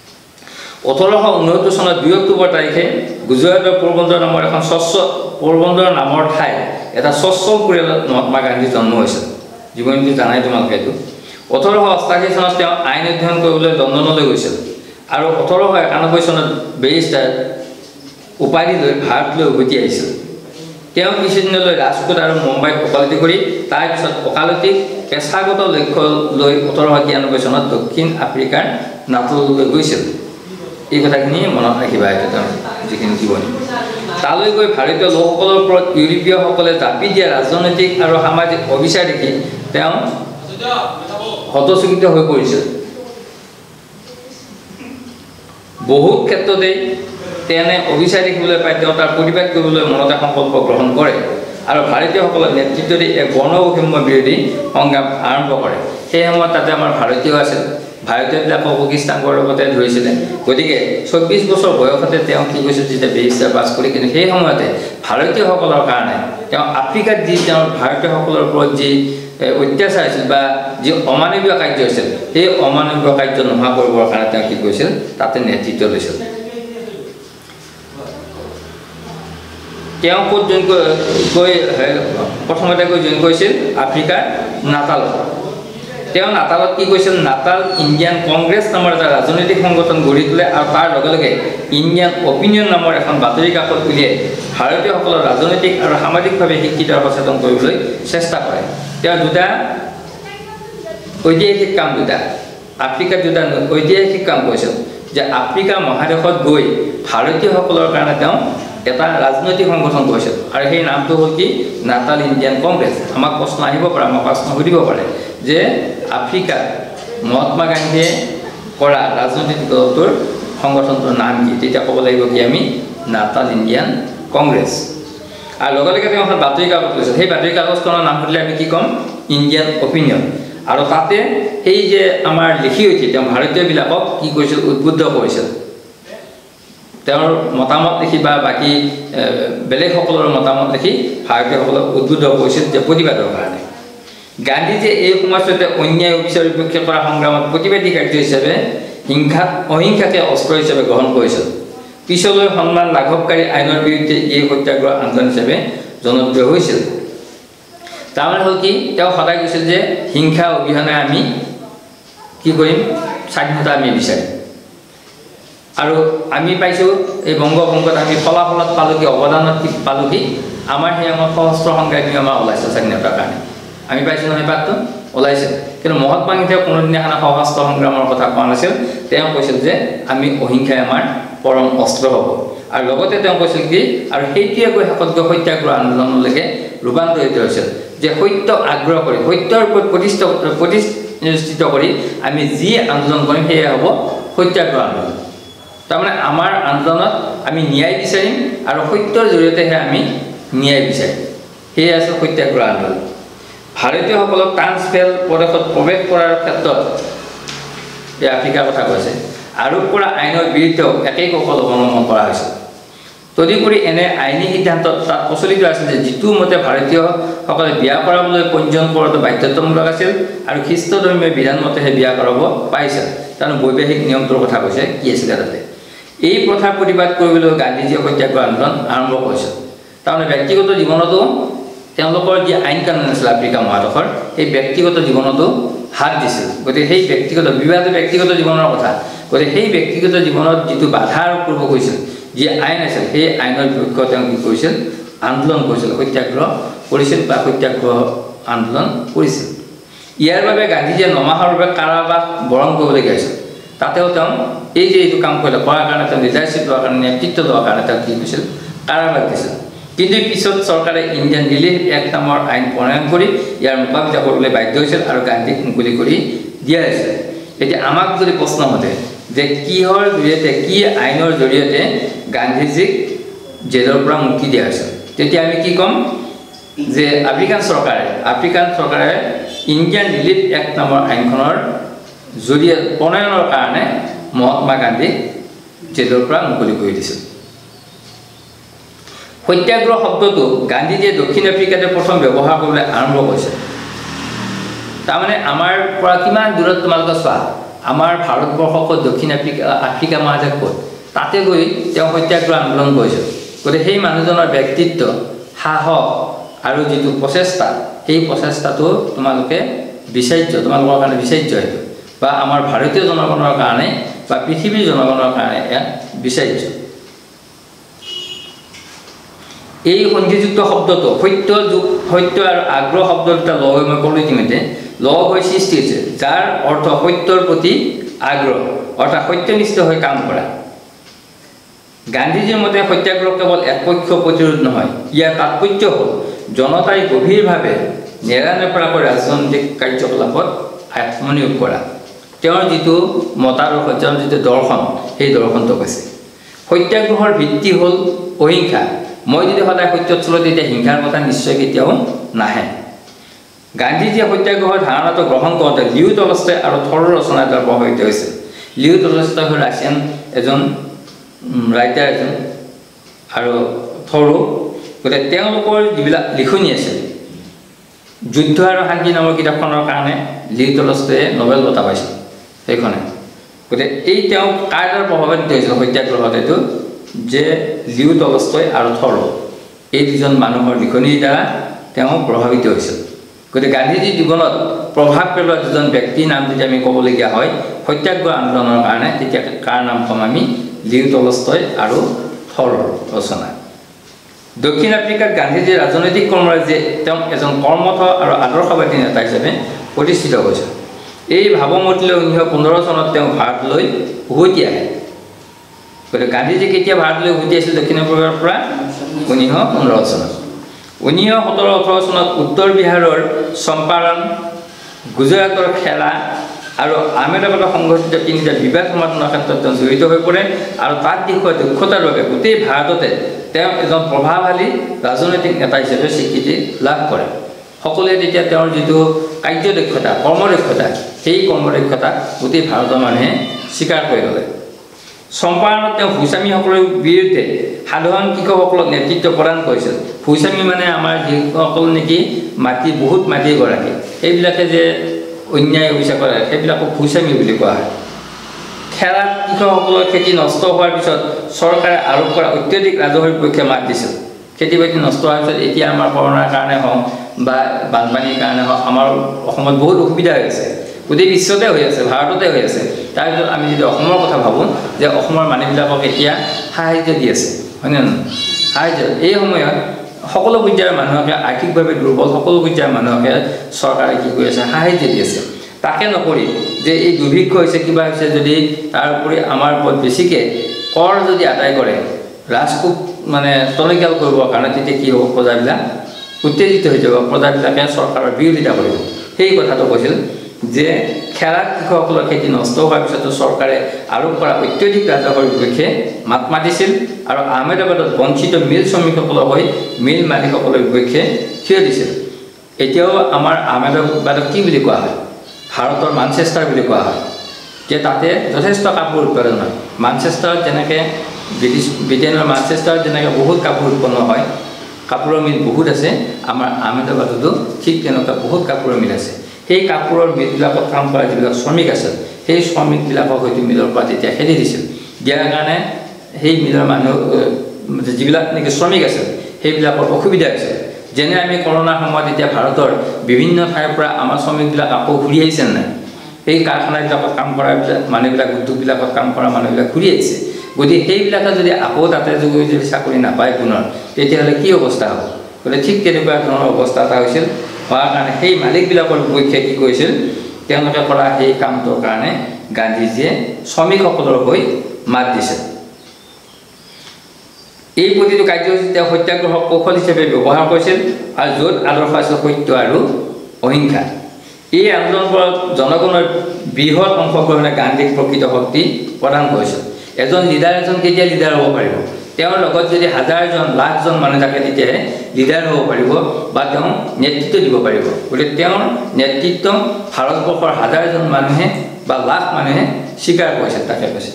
1869 চনত 2 অক্টোবৰ তাৰিখে গুজৰাটৰ পোৰবন্দৰ নামৰ ঠাইত এটা স্বচ্ছল পৰিয়ালত মহাত্মা গান্ধীৰ জন্ম হৈছিল জীৱনটো জানাই তোমালোকে এইটো 1888 চনত তেওঁ আইন অধ্যয়ন কৰিবলৈ লণ্ডনলৈ গৈছিল আৰু 1891 চনত বেৰিষ্টাৰ উপাধি লৈ ভাৰতলৈ উভতি আহিছিল তেওঁ কিছুদিনলৈ ৰাজকোট আৰু মুম্বাইত ওকালতি কৰি তাৰপিছত ওকালতিক পেছাগত লক্ষ্য লৈ 1893 চনত দক্ষিণ আফ্ৰিকাৰ নাটাললৈ গৈছিল এই কথাখিনি মনত ৰাখিবা এইটো তেওঁ যিখিনি জীৱনী তালৈ গৈ ভাৰতীয় লোকসকলৰ ওপৰত ইউৰোপীয়সকলে জাপি দিয়া ৰাজনৈতিক আৰু সামাজিক অবিচাৰ দেখি তেওঁ হতচকিত হৈ পৰিছিল বহুত ক্ষেত্ৰতে তেনে অবিচাৰ দেখিবলৈ পাই তেওঁ তাৰ প্ৰতিবাদ কৰিবলৈ মনতে সংকল্প গ্ৰহণ কৰে আৰু ভাৰতীয়সকলৰ নেতৃত্ব দি এক বৰ্ণবৈষম্য বিৰোধী সংগ্ৰাম আৰম্ভ কৰে সেই সময়ত তাতে আমাৰ ভাৰতীয় আছিল ভাৰতীয়বিলাকক খ্ৰীষ্টাংকৰ লগতে ধৰিছিলে গতিকে 24 বছৰ বয়সতে তেওঁ কি কৈছিল যেতিয়া বেৰিষ্টাৰ পাছ কৰি কিন্তু সেই সময়তে ভাৰতীয়সকলৰ কাৰণে তেওঁ আফ্ৰিকাত যি তেওঁৰ ভাৰতীয়সকলৰ ওপৰত যি অত্যাচাৰ আছিল বা যি অমানৱীয় কাৰ্য হৈছিল সেই অমানৱীয় কাৰ্য নোহোৱা কৰিবৰ কাৰণে তেওঁ কি কৰিছিল তাতে নেতৃত্ব লৈছিল তেওঁ ক'ত প্ৰথমতে জইন কৰিছিল আফ্ৰিকাৰ নাটালত তেওঁ নাটালত কি কৈছিল নাটাল ইণ্ডিয়ান কংগ্ৰেছ নামৰ এটা ৰাজনৈতিক সংগঠন গঢ়ি তোলে আৰু তাৰ লগে লগে ইণ্ডিয়ান অপিনিয়ন নামৰ এখন বাতৰি কাকত উলিয়াই ভাৰতীয়সকলৰ ৰাজনৈতিক আৰু সামাজিকভাৱে শিক্ষিত আৰু সচেতন কৰিবলৈ চেষ্টা কৰে তেওঁ দুটা ঐতিহাসিক কাম আফ্ৰিকাত দুটা ঐতিহাসিক কাম কৰিছিল যে আফ্ৰিকা মহাদেশত গৈ ভাৰতীয়সকলৰ কাৰণে তেওঁ এটা ৰাজনৈতিক সংগঠন কৰিছিল আৰু সেই নামটো হ'ল কি নাটাল ইণ্ডিয়ান কংগ্ৰেছ আমাক প্ৰশ্ন আহিব পাৰে আমাক প্ৰশ্ন সুধিব পাৰে যে আফ্ৰিকাত মহাত্মা গান্ধীয়ে কৰা ৰাজনৈতিক দলটোৰ সংগঠনটোৰ নাম কি তেতিয়া ক'ব লাগিব কি আমি নাটাল ইণ্ডিয়ান কংগ্ৰেছ আৰু লগে লগে তেওঁ এখন বাতৰি কাকত লৈছিল সেই বাতৰি কাকতখনৰ নাম সুধিলে আমি কি ক'ম ইণ্ডিয়ান অপিনিয়ন আৰু তাতে সেই যে আমাৰ লিখি হৈছিল তেওঁ ভাৰতীয়বিলাকক কি কৰিছিল উদ্বুদ্ধ কৰিছিল তেওঁৰ মতামত লিখি বা বাকী বেলেগসকলৰ মতামত লিখি ভাৰতীয়সকলক উদ্বুদ্ধ কৰিছিল যে প্ৰতিবাদৰ কাৰণে গান্ধীজীয়ে এই সময়ছোৱাতে অন্যায় অবিচাৰ বিপক্ষে কৰা সংগ্ৰামত প্ৰতিবাদী কাৰ্য হিচাপে অহিংসাকে অস্ত্ৰ হিচাপে গ্ৰহণ কৰিছিল। পিছলৈ সন্মান লাঘৱকাৰী আইনৰ বিৰুদ্ধে এই সত্যাগ্ৰহ আন্দোলন হিচাপে জনপ্ৰিয় হৈছিল। তাৰমানে হ'ল কি, তেওঁ সদায় কৈছিল যে হিংসা অবিহনে আমি কি কৰিম, স্বাধীনতা আমি বিচাৰিম। আৰু আমি পাইছোঁ এই বংগভংগত আমি ফলাফলত পালোঁ কি, অৱদানত পালোঁ কি, আমাৰ সেই আমাৰ সশস্ত্ৰ সংগ্ৰামী আমাৰ ওলাইছে স্বাধীনতাৰ কাৰণে। আমি পাইছোঁ নহয় পাতটো ওলাইছিল। কিন্তু মহাত্মা গান্ধীয়ে কোনোদিনাখন সশস্ত্ৰ সংগ্ৰামৰ কথা কোৱা নাছিল। তেওঁ কৈছিল যে আমি অহিংসাই আমাৰ পৰম অস্ত্ৰ হ'ব। আৰু লগতে তেওঁ কৈছিল কি, আৰু সেইটোৱে গৈ শেষত গৈ সত্যাগ্ৰহ আন্দোলনলৈকে ৰূপান্তৰিত হৈছিল যে সত্য আগ্ৰহ কৰি সত্যৰ ওপৰত প্ৰতিষ্ঠিত কৰি আমি যি আন্দোলন কৰিম সেয়া হ'ব সত্যাগ্ৰহ আন্দোলন। তাৰমানে আমাৰ আন্দোলনত আমি ন্যায় বিচাৰিম আৰু সত্যৰ জৰিয়তেহে আমি ন্যায় বিচাৰিম। সেয়ে আছে সত্যাগ্ৰহ আন্দোলন। ভাৰতীয়সকলক ট্ৰান্সভেল প্ৰদেশত প্ৰৱেশ কৰাৰ ক্ষেত্ৰত এই আফ্ৰিকাৰ কথা কৈছে আৰোপ কৰা আইনৰ বিৰুদ্ধেও একেই কৌশল অৱলম্বন কৰা হৈছিল। তদুপৰি এনে আইনী সিদ্ধান্তত তাত প্ৰচলিত আছিল যে যিটো মতে ভাৰতীয়সকলে বিয়া কৰাবলৈ পঞ্জীয়ন কৰাটো বাধ্যতামূলক আছিল আৰু খ্ৰীষ্ট ধৰ্মীয় বিধান মতেহে বিয়া কৰাব পাৰিছিল। তাৰমানে বৈবাহিক নিয়মটোৰ কথা কৈছে কি আছিলে তাতে। এই প্ৰথাৰ প্ৰতিবাদ কৰিবলৈ গান্ধীজীয়ে সত্যাগ্ৰহ আন্দোলন আৰম্ভ কৰিছিল। তাৰমানে ব্যক্তিগত জীৱনতো তেওঁলোকৰ যি আইন কানুন আছিল আফ্ৰিকা মহাদেশৰ, সেই ব্যক্তিগত জীৱনতো হাত দিছিল। গতিকে সেই বিবাহটো ব্যক্তিগত জীৱনৰ কথা। গতিকে সেই ব্যক্তিগত জীৱনত যিটো বাধা আৰোপ কৰিব গৈছিল, যি আইন আছিল, সেই আইনৰ বিৰুদ্ধে তেওঁ কি কৰিছিল, আন্দোলন কৰিছিল, সত্যাগ্ৰহ কৰিছিল বা সত্যাগ্ৰহ আন্দোলন কৰিছিল। ইয়াৰ বাবে গান্ধীজীয়ে নমাহৰ বাবে কাৰাবাস বৰণ কৰিবলগীয়া হৈছিল। তাতেও তেওঁ এই যে এইটো কাম কৰাৰ কাৰণে তেওঁ লিডাৰশ্বিপ লোৱাৰ কাৰণে, নেতৃত্ব লোৱাৰ কাৰণে তেওঁ কি কৰিছিল, কাৰাবাস দিছিল। কিন্তু পিছত চৰকাৰে ইণ্ডিয়ান ৰিলিফ এক্ট নামৰ আইন প্ৰণয়ন কৰি ইয়াৰ মোকাবিলা কৰিবলৈ বাধ্য হৈছিল আৰু গান্ধীক মুকলি কৰি দিয়া হৈছিল। এতিয়া আমাক যদি প্ৰশ্ন সোধে যে কিহৰ জৰিয়তে, কি আইনৰ জৰিয়তে গান্ধীজীক জেলৰ পৰা মুক্তি দিয়া হৈছিল, তেতিয়া আমি কি ক'ম যে আফ্ৰিকান চৰকাৰে ইণ্ডিয়ান ৰিলিফ এক্ট নামৰ আইনখনৰ জৰিয়তে প্ৰণয়নৰ কাৰণে মহাত্মা গান্ধীক জেলৰ পৰা মুকলি কৰি দিছিল। সত্যাগ্ৰহ শব্দটো গান্ধীজীয়ে দক্ষিণ আফ্ৰিকাতে প্ৰথম ব্যৱহাৰ কৰিবলৈ আৰম্ভ কৰিছে। তাৰমানে আমাৰ পৰা কিমান দূৰত তোমালোকে চোৱা, আমাৰ ভাৰতবৰ্ষক দক্ষিণ আফ্ৰিকা মহাদেশ ক'ত, তাতে গৈ তেওঁ সত্যাগ্ৰহ আন্দোলন কৰিছিল। গতিকে সেই মানুহজনৰ ব্যক্তিত্ব, সাহস আৰু যিটো প্ৰচেষ্টা, সেই প্ৰচেষ্টাটো তোমালোকে বিচাৰ্য, তোমালোকৰ কাৰণে বিচাৰ্য সেইটো, বা আমাৰ ভাৰতীয় জনগণৰ কাৰণে বা পৃথিৱীৰ জনগণৰ কাৰণে এক বিচাৰ্য। এই সন্ধিযুক্ত শব্দটো সত্য আৰু আগ্ৰহ শব্দ দুটা লগ হৈ মই ক'লো ইতিমধ্যে, লগ হৈ সৃষ্টি হৈছে, যাৰ অৰ্থ সত্যৰ প্ৰতি আগ্ৰহ, অৰ্থাৎ সত্যনিষ্ঠ হৈ কাম কৰা। গান্ধীজীৰ মতে সত্যাগ্ৰহ কেৱল একপক্ষ প্ৰতিৰোধ নহয়, ইয়াৰ তাৎপৰ্য হ'ল জনতাই গভীৰভাৱে নেৰানেপেৰাকৈ ৰাজনৈতিক কাৰ্যকলাপত আত্মনিয়োগ কৰা। তেওঁৰ যিটো মতাদৰ্শ, তেওঁৰ যিটো দৰ্শন, সেই দৰ্শনটো কৈছে। সত্যাগ্ৰহৰ ভিত্তি হ'ল অহিংসা। মই যদি সদায় সত্যত চলো তেতিয়া হিংসাৰ কথা নিশ্চয় কেতিয়াও নাহে। গান্ধীজীয়ে সত্যাগ্ৰহৰ ধাৰণাটো গ্ৰহণ কৰোঁতে লিও টলষ্টয় আৰু থৰৰ ৰচনাৰ দ্বাৰা প্ৰভাৱিত হৈছিল। লিও টলষ্টয় হ'ল ৰাছিয়ান এজন ৰাইটাৰ এজন, আৰু থৰো, গতিকে তেওঁলোকৰ যিবিলাক লিখনি আছিল, যুদ্ধ আৰু শান্তি নামৰ কিতাপখনৰ কাৰণে লিও টলষ্টয়ে নোবেল বঁটা পাইছিল সেইখনে। গতিকে এই তেওঁ কাৰ দ্বাৰা প্ৰভাৱিত হৈছিল সত্যাগ্ৰহত, এইটো যে লিও টলষ্টয় আৰু থৰো, এই দুজন মানুহৰ লিখনিৰ দ্বাৰা তেওঁ প্ৰভাৱিত হৈছিল। গতিকে গান্ধীজীৰ জীৱনত প্ৰভাৱ পেলোৱা দুজন ব্যক্তিৰ নাম যদি আমি ক'বলগীয়া হয় সত্যাগ্ৰহ আন্দোলনৰ কাৰণে, তেতিয়া কাৰ নাম ক'ম আমি, লিও টলষ্টয় আৰু থৰৰ ৰচনা। দক্ষিণ আফ্ৰিকাত গান্ধীজীৰ ৰাজনৈতিক কৰ্মৰাজিয়ে তেওঁক এজন কৰ্মঠ আৰু আদৰ্শবাদী নেতা হিচাপে প্ৰতিষ্ঠিত কৰিছিল। এই ভাৱমূৰ্তিলৈ 1915 চনত তেওঁ ভাৰতলৈ উভতি আহে। গতিকে গান্ধীজী কেতিয়া ভাৰতলৈ উভতি আহিছিল দক্ষিণ আফ্ৰিকাৰ পৰা? 1915 চনত। 1917-18 চনত উত্তৰ বিহাৰৰ চম্পাৰণ, গুজৰাটৰ খেলা আৰু আহমেদাবাদত সংঘটিত তিনিটা বিবাদ সমাধানৰ ক্ষেত্ৰত তেওঁ জড়িত হৈ পৰে আৰু তাত দেখুওৱা দক্ষতাৰ বাবে গোটেই ভাৰততে তেওঁ এজন প্ৰভাৱশালী ৰাজনৈতিক নেতা হিচাপে স্বীকৃতি লাভ কৰে। সকলোৱে তেতিয়া তেওঁৰ যিটো কৰ্মদক্ষতা, সেই কৰ্মদক্ষতা গোটেই ভাৰতৰ মানুহে স্বীকাৰ কৰি ল'লে। চম্পাৰণত তেওঁ ভূস্বামীসকলৰ বিৰুদ্ধে সাধাৰণ কৃষকসকলক নেতৃত্ব প্ৰদান কৰিছিল। ভূস্বামী মানে আমাৰ যিসকল নেকি বহুত মাটিৰ গৰাকী, সেইবিলাকে যে অন্যায় অভিযোগ কৰে সেইবিলাকক ভূস্বামী বুলি কোৱা হয়। খেৰাত কৃষকসকলৰ খেতি নষ্ট হোৱাৰ পিছত চৰকাৰে আৰোপ কৰা অত্যাধিক ৰাজহৰ বিপক্ষে মাত দিছিল। খেতি বাতি নষ্ট হোৱাৰ পিছত এতিয়া আমাৰ কৰোণাৰ কাৰণে হওক বা বানপানীৰ কাৰণে হওক আমাৰ অসমত বহুত অসুবিধা হৈ আছে, গোটেই বিশ্বতে হৈ আছে, ভাৰততে হৈ আছে। তাৰপিছত আমি যদি অসমৰ কথা ভাবোঁ যে অসমৰ মানুহবিলাকক এতিয়া সাহায্য দি আছে, হয়নে নহয়? সাহায্য এই সময়ত সকলো পৰ্যায়ৰ মানুহকে, আৰ্থিকভাৱে দুৰ্বল সকলো পৰ্যায়ৰ মানুহকে চৰকাৰে কি কৰি আছে? সাহায্য দি আছে। তাকে নকৰি যে এই দুৰ্ভিক্ষ হৈছে কিবা হৈছে যদি তাৰ উপৰি আমাৰ ওপৰত বেছিকৈ কৰ যদি আদায় কৰে, ৰাজকোষ মানে টনকিয়াল কৰিবৰ কাৰণে, তেতিয়া কি হ'ব? প্ৰজাবিলাক উত্তেজিত হৈ যাব, প্ৰজাবিলাকে চৰকাৰৰ বিৰোধিতা কৰিব। সেই কথাটো কৈছিল যে খেৰাত কৃষকসকলৰ খেতি নষ্ট হোৱাৰ পিছতো চৰকাৰে আৰোপ কৰা অত্যাধিক ৰাজহৰ বিপক্ষে মাত মাতিছিল আৰু আহমেদাবাদত বঞ্চিত মিল শ্ৰমিকসকলৰ হৈ মিল মালিকসকলৰ বিপক্ষে থিয় দিছিল। এতিয়াও আমাৰ আহমেদাবাদক কি বুলি কোৱা হয়? ভাৰতৰ মানচেষ্টাৰ বুলি কোৱা হয়, যে তাতে যথেষ্ট কাপোৰ উৎপাদন হয়। মানচেষ্টাৰত যেনেকৈ ব্ৰিটেইনৰ মানচেষ্টাৰত যেনেকৈ বহুত কাপোৰ উৎপন্ন হয়, কাপোৰৰ মিল বহুত আছে, আমাৰ আহমেদাবাদতো ঠিক তেনেকুৱা বহুত কাপোৰৰ মিল আছে। সেই কাপোৰৰ মিলবিলাকত কাম কৰা যিবিলাক শ্ৰমিক আছে, সেই শ্ৰমিকবিলাকক হয়তো মিলৰ পৰা তেতিয়া খেদি দিছিল। দিয়াৰ কাৰণে সেই মিলৰ মানুহ যিবিলাক নেকি শ্ৰমিক আছে সেইবিলাকৰ অসুবিধা হৈছে। যেনে আমি কৰোণাৰ সময়ত এতিয়া ভাৰতৰ বিভিন্ন ঠাইৰ পৰা আমাৰ শ্ৰমিকবিলাক আকৌ ঘূৰি আহিছে নাই? সেই কাৰখানাবিলাকত কাম কৰা মানুহবিলাক, উদ্যোগবিলাকত কাম কৰা মানুহবিলাক ঘূৰি আহিছে। গতিকে সেইবিলাকে যদি আকৌ তাতে যদি চাকৰি নাপায় পুনৰ, তেতিয়াহ'লে কি অৱস্থা হ'ব? গতিকে ঠিক তেনেকুৱা ধৰণৰ অৱস্থা এটা হৈছিল। হোৱাৰ কাৰণে সেই মালিকবিলাকৰ বিপক্ষে কি কৰিছিল? তেওঁলোকে কৰা সেই কামটোৰ কাৰণে গান্ধীজীয়ে শ্ৰমিকসকলৰ হৈ মাত দিছিল। এই প্ৰতিটো কাৰ্যসূচী তেওঁ সত্যাগ্ৰহক কৌশল হিচাপে ব্যৱহাৰ কৰিছিল আৰু য'ত আদৰ্শ আছিল সত্য আৰু অহিংসা। এই আন্দোলনবোৰত জনগণৰ বৃহৎ অংশগ্ৰহণে গান্ধীক প্ৰকৃত শক্তি প্ৰদান কৰিছিল। এজন কেতিয়া লিডাৰ হ'ব পাৰিব? তেওঁৰ লগত যদি হাজাৰজন লাখজন মানুহ থাকে তেতিয়াহে লিডাৰ হ'ব পাৰিব বা তেওঁ নেতৃত্ব দিব পাৰিব। গতিকে তেওঁৰ নেতৃত্ব ভাৰতবৰ্ষৰ হাজাৰজন মানুহে বা লাখ মানুহে স্বীকাৰ কৰিছিল। তাকে কৈছে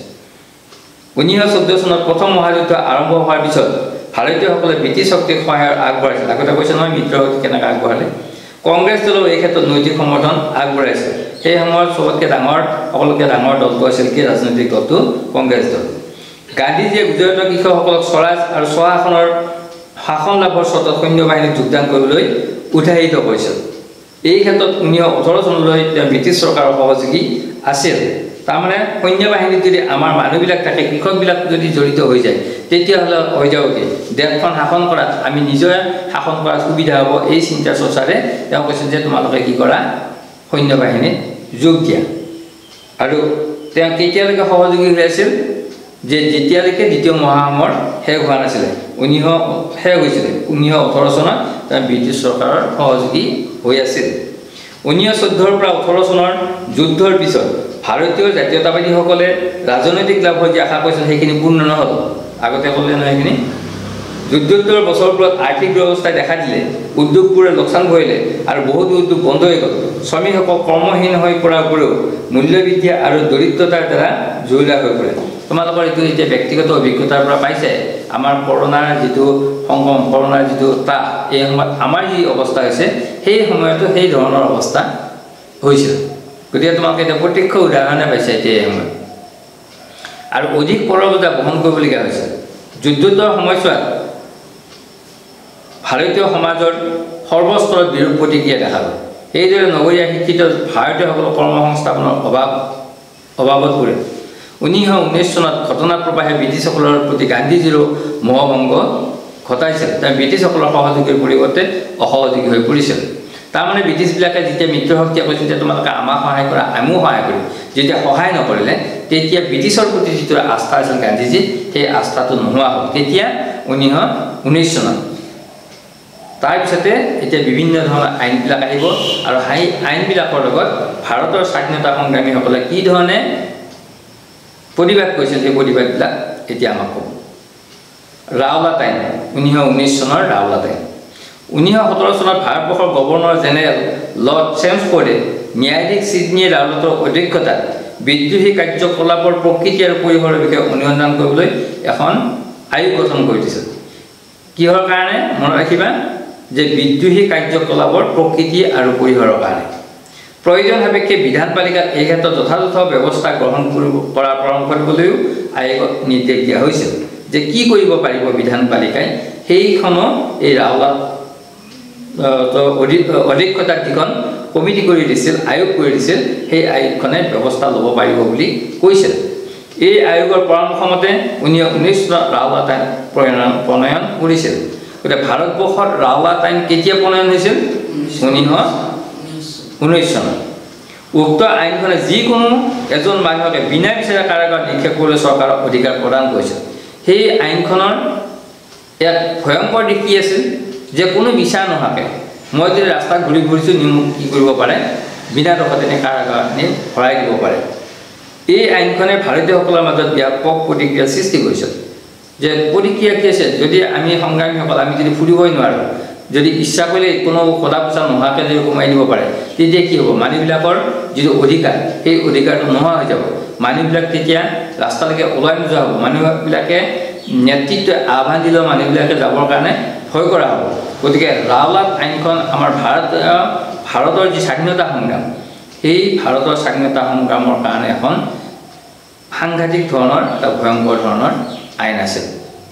1914 চনত প্ৰথম মহাযুদ্ধ আৰম্ভ হোৱাৰ পিছত ভাৰতীয়সকলে ব্ৰিটিছ শক্তিক সহায় আগবঢ়াইছিল। আগতে কৈছে নহয় মিত্ৰ শক্তি কেনেকৈ আগবঢ়ালে। কংগ্ৰেছ দলেও এই ক্ষেত্ৰত নৈতিক সমৰ্থন আগবঢ়াইছিল। সেই সময়ত সকলোতকৈ ডাঙৰ দলটো আছিল কি? ৰাজনৈতিক দলটো কংগ্ৰেছ দল। গান্ধীজীয়ে গুজৰাটৰ কৃষকসকলক স্বৰাজ আৰু স্বশাসনৰ শাসন লাভৰ চৰ্তত সৈন্য বাহিনীত যোগদান কৰিবলৈ উৎসাহিত কৰিছিল। এই ক্ষেত্ৰত 1918 চনলৈ তেওঁ ব্ৰিটিছ চৰকাৰৰ সহযোগী আছিল। তাৰমানে সৈন্য বাহিনীত যদি আমাৰ মানুহবিলাক থাকে, কৃষকবিলাক যদি জড়িত হৈ যায়, তেতিয়াহ'লে হৈ যাব কি? দেশখন শাসন কৰাত, আমি নিজে শাসন কৰাত সুবিধা হ'ব। এই চিন্তা চৰ্চাৰে তেওঁ কৈছিল যে তোমালোকে কি কৰা? সৈন্য বাহিনীত যোগ দিয়া। আৰু তেওঁ কেতিয়ালৈকে সহযোগী হৈ আছিল? যে যেতিয়ালৈকে দ্বিতীয় মহাসমৰ শেষ হোৱা নাছিলে, শেষ হৈছিলে 1918 চনত তেওঁ ব্ৰিটিছ চৰকাৰৰ সহযোগী হৈ আছিল। 1914 পৰা 18 চনৰ যুদ্ধৰ পিছত ভাৰতীয় জাতীয়তাবাদীসকলে ৰাজনৈতিক লাভৰ যি আশা কৰিছিল সেইখিনি পূৰ্ণ নহ'ল। আগতে ক'লে নহয় সেইখিনি। যুদ্ধোত্তৰ বছৰবোৰত আৰ্থিক ব্যৱস্থাই দেখা দিলে, উদ্যোগবোৰে লোকচান ভৰিলে আৰু বহুতো উদ্যোগ বন্ধ হৈ গ'ল। শ্ৰমিকসকল কৰ্মহীন হৈ পৰাৰ উপৰিও মূল্যবৃদ্ধি আৰু দৰিদ্ৰতাৰ দ্বাৰা জুৰুলা হৈ পৰে। তোমালোকৰ এইটো এতিয়া ব্যক্তিগত অভিজ্ঞতাৰ পৰা পাইছে। আমাৰ কৰোণাৰ যিটো সংগ্ৰাম, কৰোণাৰ যিটো তাপ, এই সময়ত আমাৰ যি অৱস্থা হৈছে সেই সময়তো সেই ধৰণৰ অৱস্থা হৈছিল। গতিকে তোমালোকে এতিয়া প্ৰত্যক্ষ উদাহৰণে পাইছে এতিয়া এই সময়ত। আৰু অধিক পৰবোজা বহন কৰিবলগীয়া হৈছে। যুদ্ধোত্তৰ সময়ছোৱাত ভাৰতীয় সমাজৰ সৰ্বস্তৰত বিৰূপ প্ৰতিক্ৰিয়া দেখা গ'ল। এইদৰে নগৰীয়া শিক্ষিত ভাৰতীয়সকলৰ কৰ্মসংস্থাপনৰ অভাৱত পৰে। 1919 চনত ঘটনা প্ৰবাহে ব্ৰিটিছসকলৰ প্ৰতি গান্ধীজীৰো মোহভংগ ঘটাইছিল। তেওঁ ব্ৰিটিছসকলৰ সহযোগীৰ পৰিৱৰ্তে অসহযোগী হৈ পৰিছিল। তাৰমানে ব্ৰিটিছবিলাকে যেতিয়া মিত্ৰশক্তিয়ে কৈছিল যে তোমালোকে আমাক সহায় কৰা, আমিও সহায় কৰিম, যেতিয়া সহায় নকৰিলে তেতিয়া ব্ৰিটিছৰ প্ৰতি যিটো আস্থা আছিল গান্ধীজী, সেই আস্থাটো নোহোৱা হ'ল। তেতিয়া 1919 চনত। তাৰপিছতে এতিয়া বিভিন্ন ধৰণৰ আইনবিলাক আহিব আৰু সেই আইনবিলাকৰ লগত ভাৰতৰ স্বাধীনতা সংগ্ৰামীসকলে কি ধৰণে প্ৰতিবাদ কৰিছিল সেই প্ৰতিবাদবিলাক এতিয়া আমাক ক'ব। ৰাওলাট আইন, 1919 চনৰ ৰাওলাট আইন। 1917 চনত ভাৰতবৰ্ষৰ গভৰ্ণৰ জেনেৰেল লৰ্ড চেমছফৰ্ডে ন্যায়াধীশ ছিডনী ৰাওলাটৰ অধ্যক্ষতাত বিদ্ৰোহী কাৰ্যকলাপৰ প্ৰকৃতি আৰু পৰিসৰৰ বিষয়ে অনুসন্ধান কৰিবলৈ এখন আয়োগ গঠন কৰি দিছিল। কিহৰ কাৰণে মনত ৰাখিবা যে বিদ্ৰোহী কাৰ্যকলাপৰ প্ৰকৃতি আৰু পৰিসৰৰ কাৰণে প্ৰয়োজন সাপেক্ষে বিধান পালিকাত এই ক্ষেত্ৰত যথাযথ ব্যৱস্থা গ্ৰহণ কৰাৰ পৰামৰ্শ দিবলৈও আয়োগক নিৰ্দেশ দিয়া হৈছিল যে কি কৰিব পাৰিব বিধান পালিকাই সেইখনো এই ৰাওলাট অধ্যক্ষতাত যিখন কমিটি কৰি দিছিল আয়োগ কৰি দিছিল সেই আয়োগখনে ব্যৱস্থা ল'ব পাৰিব বুলি কৈছিল। এই আয়োগৰ পৰামৰ্শ মতে 1919 চনত ৰাওলাট আইন প্ৰণয়ন কৰিছিল। গতিকে ভাৰতবৰ্ষত ৰাওলাট আইন কেতিয়া প্ৰণয়ন হৈছিল 1919 চনত। উক্ত আইনখনে যিকোনো এজন মানুহকে বিনা বিচাৰে কাৰাগাৰত নিক্ষেপ কৰিবলৈ চৰকাৰক অধিকাৰ প্ৰদান কৰিছিল। সেই আইনখনৰ এক ভয়ংকৰ দিশ কি আছিল যে কোনো বিচাৰ নোহোৱাকৈ মই যদি ৰাস্তাত ঘূৰি ফুৰিছোঁ নি মোক কি কৰিব পাৰে বিনা দোষতে কাৰাগাৰত নি ভৰাই দিব পাৰে। এই আইনখনে ভাৰতীয়সকলৰ মাজত ব্যাপক প্ৰতিক্ৰিয়াৰ সৃষ্টি কৰিছিল। যে প্ৰতিক্ৰিয়া কি আছে যদি আমি সংগ্ৰামীসকল আমি যদি ফুৰিবই নোৱাৰোঁ যদি ইচ্ছা কৰিলে কোনো সদা পোছা নোহোৱাকৈ যদি সোমাই দিব পাৰে তেতিয়া কি হ'ব মানুহবিলাকৰ যিটো অধিকাৰ সেই অধিকাৰটো নোহোৱা হৈ যাব। মানুহবিলাক তেতিয়া ৰাস্তালৈকে ওলাই নোযোৱা হ'ব। মানুহবিলাকে নেতৃত্বই আহ্বান দিলেও মানুহবিলাকে যাবৰ কাৰণে ভয় কৰা হ'ব। গতিকে ৰাওলাট আইনখন আমাৰ ভাৰতৰ যি স্বাধীনতা সংগ্ৰাম সেই ভাৰতৰ স্বাধীনতা সংগ্ৰামৰ কাৰণে এখন সাংঘাতিক ধৰণৰ এটা ভয়ংকৰ ধৰণৰ আইন আছিল।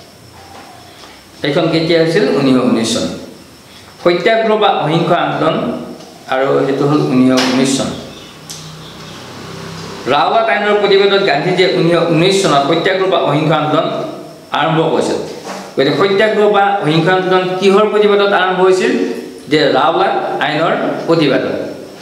এইখন কেতিয়া হৈছিল 1919 চন। সত্যাগ্ৰহ বা অহিংসা আন্দোলন আৰু সেইটো হ'ল 1919 চন। ৰাওলাট আইনৰ প্ৰতিবাদত গান্ধীজীয়ে 1919 চনত সত্যাগ্ৰহ বা অহিংসা আন্দোলন আৰম্ভ কৰিছিল। গতিকে সত্যাগ্ৰহ বা অহিংসা আন্দোলন কিহৰ প্ৰতিবাদত আৰম্ভ হৈছিল যে ৰাওলাট আইনৰ প্ৰতিবাদত।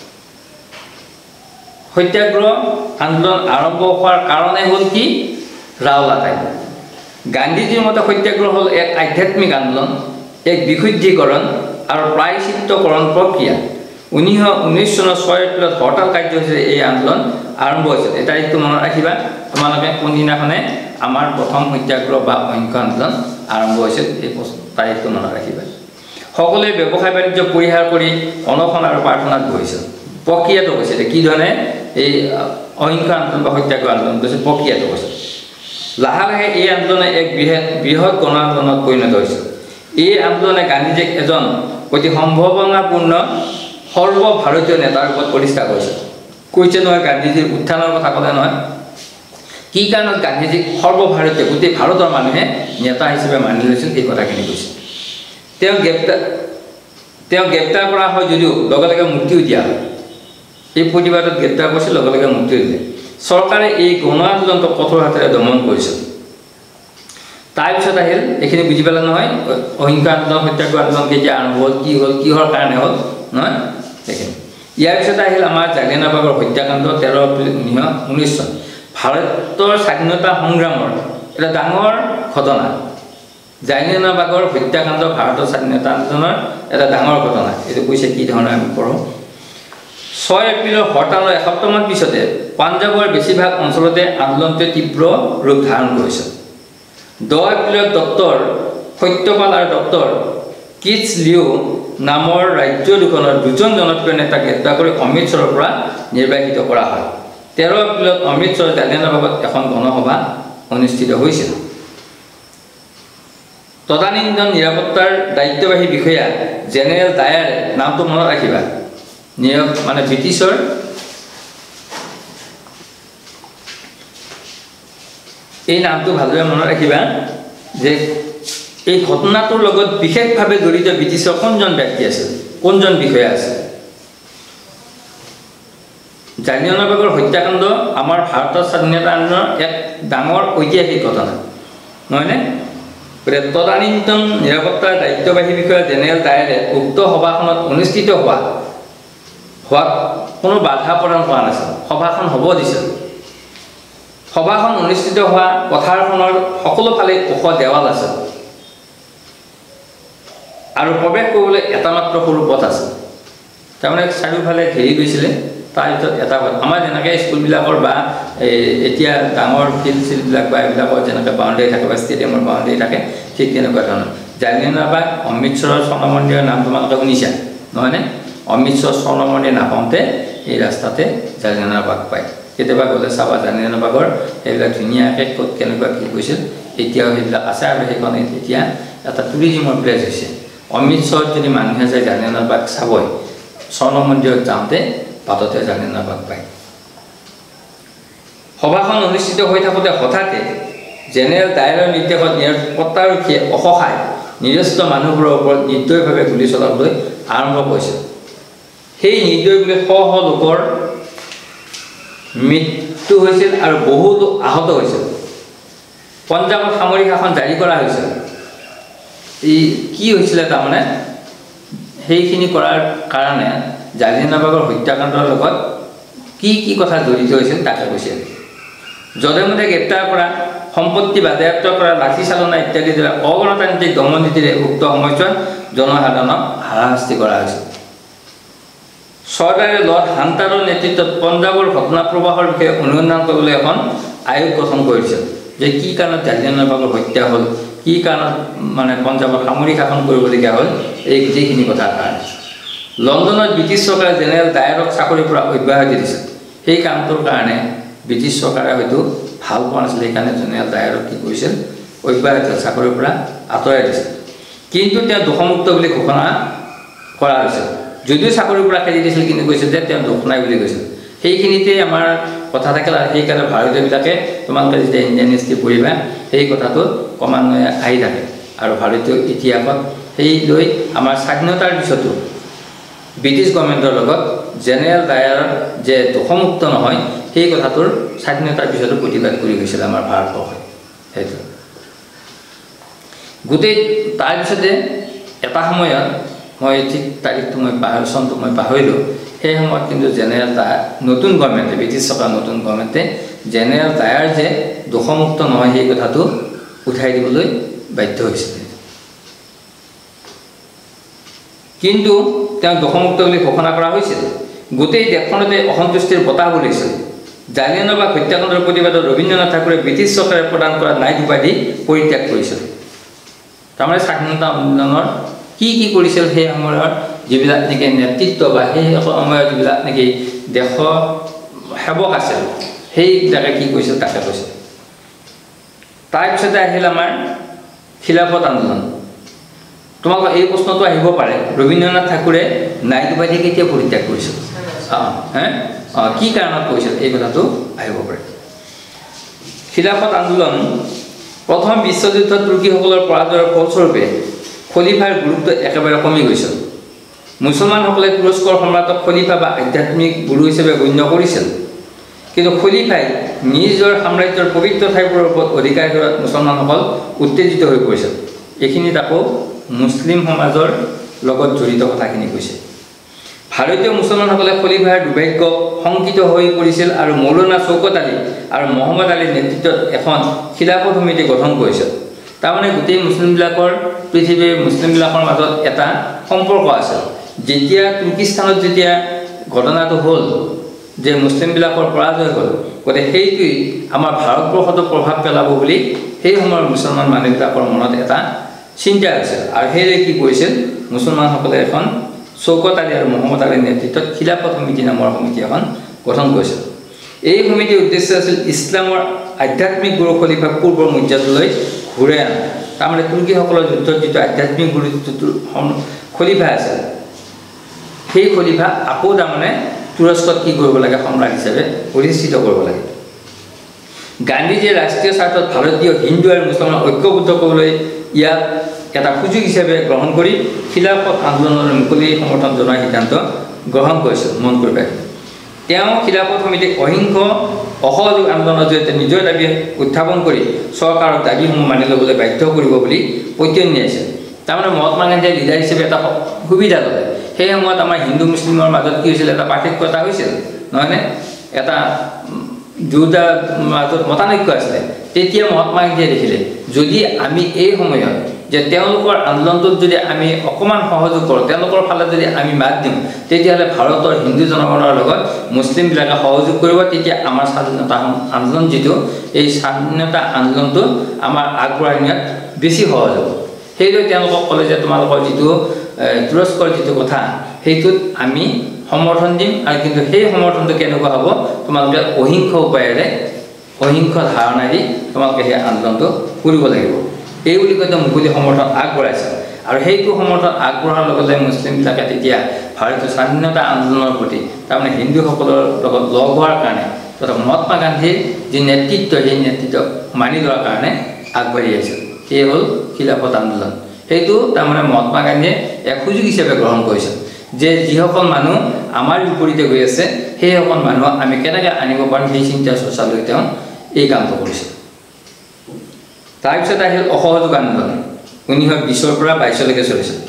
সত্যাগ্ৰহ আন্দোলন আৰম্ভ হোৱাৰ কাৰণে হ'ল কি ৰাওলাট আইন। গান্ধীজীৰ মতে সত্যাগ্ৰহ হ'ল এক আধ্যাত্মিক আন্দোলন এক বিশুদ্ধীকৰণ আৰু প্ৰায়শ্চিত্তকৰণ প্ৰক্ৰিয়া। 1919 চনৰ 6 এপ্ৰিলত হৰতাল কাৰ্যসূচীৰে এই আন্দোলন আৰম্ভ হৈছিল। এই তাৰিখটো মনত ৰাখিবা তোমালোকে কোনদিনাখনে আমাৰ প্ৰথম সত্যাগ্ৰহ বা অহিংসা আন্দোলন আৰম্ভ হৈছিল এই তাৰিখটো মনত ৰাখিবা। সকলোৱে ব্যৱসায় বাণিজ্য পৰিহাৰ কৰি অনশন আৰু প্ৰাৰ্থনাত বহিছিল। প্ৰক্ৰিয়াটো কৈছে যে কি ধৰণে এই অহিংসা আন্দোলন বা সত্যাগ্ৰহ আন্দোলন কৈছে প্ৰক্ৰিয়াটো কৈছে। লাহে লাহে এই আন্দোলনে এক বৃহৎ গণ আন্দোলনত পৰিণত হৈছিল। এই আন্দোলনে গান্ধীজীক এজন অতি সম্ভাৱনাপূৰ্ণ সৰ্বভাৰতীয় নেতাৰ ৰূপত প্ৰতিষ্ঠা কৰিছিল। কৈছে নহয় গান্ধীজীৰ উত্থানৰ কথা ক'লে নহয় কি কাৰণত গান্ধীজীক সৰ্বভাৰতীয় গোটেই ভাৰতৰ মানুহে নেতা হিচাপে মানি লৈছিল এই কথাখিনি কৈছে। তেওঁ গ্ৰেপ্তাৰ কৰা হয় যদিও লগে লগে মুক্তিও দিয়া হয়। এই প্ৰতিবাদত গ্ৰেপ্তাৰ কৰিছিল লগে লগে মুক্তিও দিলে। চৰকাৰে এই গণ আন্দোলনক কঠোৰ হাতেৰে দমন কৰিছিল। তাৰপিছত আহিল এইখিনি বুজি পালে নহয় অহিংসা আন্দোলন সত্যাগ্ৰহ আন্দোলন কেতিয়া আৰম্ভ হ'ল কি হ'ল কিহৰ কাৰণে হ'ল নহয় সেইখিনি। ইয়াৰ পিছত আহিল আমাৰ জালিয়ানৱালাবাগৰ হত্যাকাণ্ড 13 এপ্ৰিল 1919 চন। ভাৰতৰ স্বাধীনতা সংগ্ৰামৰ এটা ডাঙৰ ঘটনা। জালিয়ানৱালাবাগৰ হত্যাকাণ্ড ভাৰতৰ স্বাধীনতা আন্দোলনৰ এটা ডাঙৰ ঘটনা। এইটো কৈছে কি ধৰণে আমি পঢ়োঁ। 6 এপ্ৰিলৰ হৰতালৰ এসপ্তাহমান পিছতে পাঞ্জাৱৰ বেছিভাগ অঞ্চলতে আন্দোলনটোৱে তীব্ৰ ৰূপ ধাৰণ কৰিছিল। 10 এপ্ৰিলত ডক্টৰ সত্যপাল আৰু ডক্টৰ কিটছ লিও নামৰ ৰাজ্য দুখনৰ দুজন জনপ্ৰিয় নেতাক গ্ৰেপ্তাৰ কৰি অমৃতসৰৰ পৰা নিৰ্বাসিত কৰা হয়। 13 এপ্ৰিলত অমৃতসৰৰ জালিয়ানৱালাবাগত এখন গণসভা অনুষ্ঠিত হৈছিল। তদানীন্তন নিৰাপত্তাৰ দায়িত্ববাহী বিষয়া জেনেৰেল ডায়াৰে নামটো মনত ৰাখিবা মানে ব্ৰিটিছৰ এই নামটো ভালদৰে মনত ৰাখিবা যে এই ঘটনাটোৰ লগত বিশেষভাৱে জড়িত ব্ৰিটিছৰ কোনজন ব্যক্তি আছিল কোনজন বিষয়া আছিল। জালিয়ানৱালাবাগৰ হত্যাকাণ্ড আমাৰ ভাৰতৰ স্বাধীনতা আন্দোলনৰ এক ডাঙৰ ঐতিহাসিক ঘটনা নহয়নে। গতিকে তদানীন্তন নিৰাপত্তাৰ দায়িত্ববাহী বিষয়া জেনেৰেল ডায়াৰে উক্ত সভাখনত অনুষ্ঠিত হোৱাত কোনো বাধা প্ৰদান কৰা নাছিল। সভাখন হ'ব দিছিল। সভাখন অনুষ্ঠিত হোৱা পথাৰখনৰ সকলো ফালে ওখ দেৱাল আছে আৰু প্ৰৱেশ কৰিবলৈ এটা মাত্ৰ সৰু পথ আছে। তাৰমানে চাৰিওফালে ঘেৰি গৈছিলে। তাৰপিছত এটা আমাৰ যেনেকৈ স্কুলবিলাকৰ বা এতিয়া ডাঙৰ ফিল্ড চিল্ডবিলাক বা এইবিলাকৰ যেনেকৈ বাউণ্ডেৰী থাকে বা ষ্টেডিয়ামৰ বাউণ্ডেৰী থাকে ঠিক তেনেকুৱা ধৰণৰ। জালিয়ানৱালাবাগ অমৃতসৰৰ স্বৰ্ণ মন্দিৰৰ নাম তোমালোকে শুনিছা নহয়নে। অমৃতসৰ স্বৰ্ণ মন্দিৰ নাপাওঁতে এই ৰাস্তাতে জালিয়ানৱালাবাগ পায়। কেতিয়াবা গ'লে চাবা জালিয়ানাৱালা বাগৰ সেইবিলাক ধুনীয়াকৈ ক'ত কেনেকুৱা কি কৈছিল এতিয়াও সেইবিলাক আছে আৰু সেইখন এতিয়া এটা টুৰিজিমৰ প্লেচ হৈছে অমৃতসৰত যদি মানুহে যায় জালিয়ানাৱালা বাগ চাবই স্বৰ্ণ মন্দিৰত যাওঁতে বাটতে জালিয়ানাৱালা বাগ পায় সভাখন অনুষ্ঠিত হৈ থাকোঁতে হঠাতে জেনেৰেল ডায়াৰৰ নিৰ্দেশত নিৰাপত্তাৰক্ষীয়ে অসহায় নিৰস্ত্ৰ মানুহবোৰৰ ওপৰত নিৰ্দয়ভাৱে গুলী চলাবলৈ আৰম্ভ কৰিছিল সেই নিৰ্দয় বুলি শ শ লোকৰ মৃত্যু হৈছিল আৰু বহু লোক আহত হৈছিল পঞ্জাৱত সামৰিক শাসন জাৰি কৰা হৈছিল এই কি হৈছিলে তাৰমানে সেইখিনি কৰাৰ কাৰণে জালিয়ানাৱালা বাগৰ হত্যাকাণ্ডৰ লগত কি কি কথা জড়িত হৈছিল তাকে কৈছে যধে মধে গ্ৰেপ্তাৰ কৰা সম্পত্তি বাজেয়াপ্ত কৰা লাঠি চালনা ইত্যাদি দ্বাৰা অগণতান্ত্ৰিক দমননীতিৰে উক্ত সময়ছোৱাত জনসাধাৰণক হাৰাশাস্তি কৰা হৈছিল চৰকাৰে লৰ্ড হাণ্টাৰৰ নেতৃত্বত পঞ্জাৱৰ ঘটনা প্ৰবাহৰ বিষয়ে অনুসন্ধান কৰিবলৈ এখন আয়োগ গঠন কৰিছিল যে কি কাৰণত জালিয়ানাৱালা বাগৰ হত্যা হ'ল কি কাৰণত মানে পঞ্জাৱত সামৰিক শাসন কৰিবলগীয়া হ'ল এই গোটেইখিনি কথাৰ কাৰণে লণ্ডনত ব্ৰিটিছ চৰকাৰে জেনেৰেল ডায়াৰক চাকৰিৰ পৰা অব্যাহতি দিছিল সেই কামটোৰ কাৰণে ব্ৰিটিছ চৰকাৰে হয়তো ভাল পোৱা নাছিল সেইকাৰণে জেনেৰেল ডায়াৰক কি কৰিছিল অব্যাহতি চাকৰিৰ পৰা আঁতৰাই দিছিল কিন্তু তেওঁ দোষমুক্ত বুলি ঘোষণা কৰা হৈছিল যদিও চাকৰিৰ পৰা খেদি দিছিল কিন্তু কৈছিল যে তেওঁ দোষ নাই বুলি কৈছিল সেইখিনিতে আমাৰ কথা থাকিল আৰু সেইকাৰণে ভাৰতীয়বিলাকে তোমালোকে যেতিয়া ইণ্ডিয়ান হিষ্ট্ৰী পঢ়িবা সেই কথাটো ক্ৰমান্বয়ে আহি থাকে আৰু ভাৰতীয় ইতিহাসত সেই লৈ আমাৰ স্বাধীনতাৰ পিছতো ব্ৰিটিছ গভৰ্ণমেণ্টৰ লগত জেনেৰেল ডায়াৰ যে দোষমুক্ত নহয় সেই কথাটোৰ স্বাধীনতাৰ পিছতো প্ৰতিবাদ কৰি গৈছিল আমাৰ ভাৰতবৰ্ষই সেইটো গোটেই তাৰপিছতে এটা সময়ত মই ঠিক তাৰিখটো মই চনটো মই পাহৰিলোঁ সেই সময়ত কিন্তু জেনেৰেল ডায়াৰ নতুন গভৰ্ণমেণ্টে ব্ৰিটিছ চৰকাৰ নতুন গভৰ্ণমেণ্টে জেনেৰেল ডায়াৰ যে দোষমুক্ত নহয় সেই কথাটো উঠাই দিবলৈ বাধ্য হৈছিল কিন্তু তেওঁ দোষমুক্ত বুলি ঘোষণা কৰা হৈছিল গোটেই দেশখনতে অসন্তুষ্টিৰ বতাহ বলিছিল জালিয়ানাৱালা বাগ হত্যাকাণ্ডৰ প্ৰতিবাদত ৰবীন্দ্ৰনাথ ঠাকুৰে ব্ৰিটিছ চৰকাৰে প্ৰদান কৰা নাইট উপাধি পৰিত্যাগ কৰিছিল তাৰমানে স্বাধীনতা আন্দোলনৰ কি কৰিছিল সেই সময়ৰ যিবিলাক নেকি নেতৃত্ব বা সেই সময়ৰ যিবিলাক নেকি দেশৰ সেৱক আছিল সেইবিলাকে কি কৰিছিল তাকে কৈছিল তাৰপিছতে আহিল আমাৰ খিলাফত আন্দোলন তোমালোকৰ এই প্ৰশ্নটো আহিব পাৰে ৰবীন্দ্ৰনাথ ঠাকুৰে নাইট উপাধি কেতিয়া পৰিত্যাগ কৰিছিল কি কাৰণত কৰিছিল এই কথাটো আহিব পাৰে খিলাফত আন্দোলন প্ৰথম বিশ্বযুদ্ধত তুৰ্কীসকলৰ পৰাজয়ৰ ফলস্বৰূপে খলিফাৰ গুৰুত্ব একেবাৰে কমি গৈছিল মুছলমানসকলে তুৰস্কৰ সম্ৰাটক খলিফা বা আধ্যাত্মিক গুৰু হিচাপে গণ্য কৰিছিল কিন্তু খলিফাই নিজৰ সাম্ৰাজ্যৰ পবিত্ৰ ঠাইবোৰৰ ওপৰত অধিকাৰ কৰাত মুছলমানসকল উত্তেজিত হৈ পৰিছিল এইখিনিত আকৌ মুছলিম সমাজৰ লগত জড়িত কথাখিনি কৈছে ভাৰতীয় মুছলমানসকলে খলিফাৰ দুৰ্ভাগ্য শংকিত হৈ পৰিছিল আৰু মৌলানা শৌকত আলী আৰু মহম্মদ আলীৰ নেতৃত্বত এখন খিলাফত সমিতি গঠন কৰিছিল তাৰমানে গোটেই মুছলিমবিলাকৰ পৃথিৱীৰ মুছলিমবিলাকৰ মাজত এটা সম্পৰ্ক আছিল যেতিয়া তুৰ্কিস্তানত যেতিয়া ঘটনাটো হ'ল যে মুছলিমবিলাকৰ পৰাজয় হ'ল গতিকে সেইটোৱেই আমাৰ ভাৰতবৰ্ষতো প্ৰভাৱ পেলাব বুলি সেই সময়ৰ মুছলমান মানুহবিলাকৰ মনত এটা চিন্তা আছিল আৰু সেইদৰে কি কৰিছিল মুছলমানসকলে এখন শৌকত আলী আৰু মহম্মদ আলীৰ নেতৃত্বত খিলাফত সমিতি নামৰ সমিতি এখন গঠন কৰিছিল এই সমিতিৰ উদ্দেশ্য আছিল ইছলামৰ আধ্যাত্মিক গুৰু খলিফাক পূৰ্বৰ মৰ্যাদালৈ ঘূৰাই আনা তাৰমানে তুৰ্কীসকলৰ যুদ্ধত যিটো আধ্যাত্মিক গুৰু খলিফা আছিল সেই খলিফা আকৌ তাৰমানে তুৰস্কত কি কৰিব লাগে সম্ৰাট হিচাপে প্ৰতিষ্ঠিত কৰিব লাগে গান্ধীজীয়ে ৰাষ্ট্ৰীয় স্বাৰ্থত ভাৰতীয় হিন্দু আৰু মুছলমান ঐক্যবদ্ধ কৰিবলৈ ইয়াক এটা সুযোগ হিচাপে গ্ৰহণ কৰি খিলাফত আন্দোলনৰ মুকলি সমৰ্থন জনোৱাৰ সিদ্ধান্ত গ্ৰহণ কৰিছিল মন কৰিবা তেওঁ খিলাফত সমিতিক অহিংস অসহযোগ আন্দোলনৰ জৰিয়তে নিজৰ দাবী উত্থাপন কৰি চৰকাৰৰ দাবীসমূহ মানি ল'বলৈ বাধ্য কৰিব বুলি প্ৰত্যয় নিয়াইছিল তাৰমানে মহাত্মা গান্ধীয়ে লিডাৰ হিচাপে এটা সুবিধা ল'লে সেই সময়ত আমাৰ হিন্দু মুছলিমৰ মাজত কি হৈছিল এটা পাৰ্থক্যতা হৈছিল নহয়নে এটা দুটা মাজত মতানৈক্য আছিলে তেতিয়া মহাত্মা গান্ধীয়ে দেখিলে যদি আমি এই সময়ত যে তেওঁলোকৰ আন্দোলনটোত যদি আমি অকণমান সহযোগ কৰোঁ তেওঁলোকৰ ফালে যদি আমি মাত দিওঁ তেতিয়াহ'লে ভাৰতৰ হিন্দু জনগণৰ লগত মুছলিমবিলাকে সহযোগ কৰিব তেতিয়া আমাৰ স্বাধীনতা আন্দোলন যিটো এই স্বাধীনতা আন্দোলনটো আমাৰ আগবঢ়াই নিয়াত বেছি সহজ হ'ব সেইদৰে তেওঁলোকক ক'লে যে তোমালোকৰ যিটো তুৰস্কৰ যিটো কথা সেইটোত আমি সমৰ্থন দিম আৰু কিন্তু সেই সমৰ্থনটো কেনেকুৱা হ'ব তোমালোকে অহিংস উপায়েৰে অহিংস ধাৰণা দি তোমালোকে সেই আন্দোলনটো কৰিব লাগিব এই বুলি কৈ মুকলি সমৰ্থন আগবঢ়াইছে আৰু সেইটো সমৰ্থন আগবঢ়াৰ লগতে মুছলিমবিলাকে তেতিয়া ভাৰতীয় স্বাধীনতা আন্দোলনৰ প্ৰতি তাৰমানে হিন্দুসকলৰ লগত লগ হোৱাৰ কাৰণে তথা মহাত্মা গান্ধীৰ যি নেতৃত্ব সেই নেতৃত্ব মানি লোৱাৰ কাৰণে আগবাঢ়ি আহিছিল এই হ'ল খিলাফত আন্দোলন সেইটো তাৰমানে মহাত্মা গান্ধীয়ে এক সুযোগ হিচাপে গ্ৰহণ কৰিছিল যে যিসকল মানুহ আমাৰ বিপৰীতে গৈ আছে সেইসকল মানুহক আমি কেনেকৈ আনিব পাৰিম সেই চিন্তা চৰ্চা লৈ তেওঁ এই কামটো কৰিছিল তাৰপিছত আহিল অসহযোগ আন্দোলন 1920 পৰা 22লৈকে চলিছিল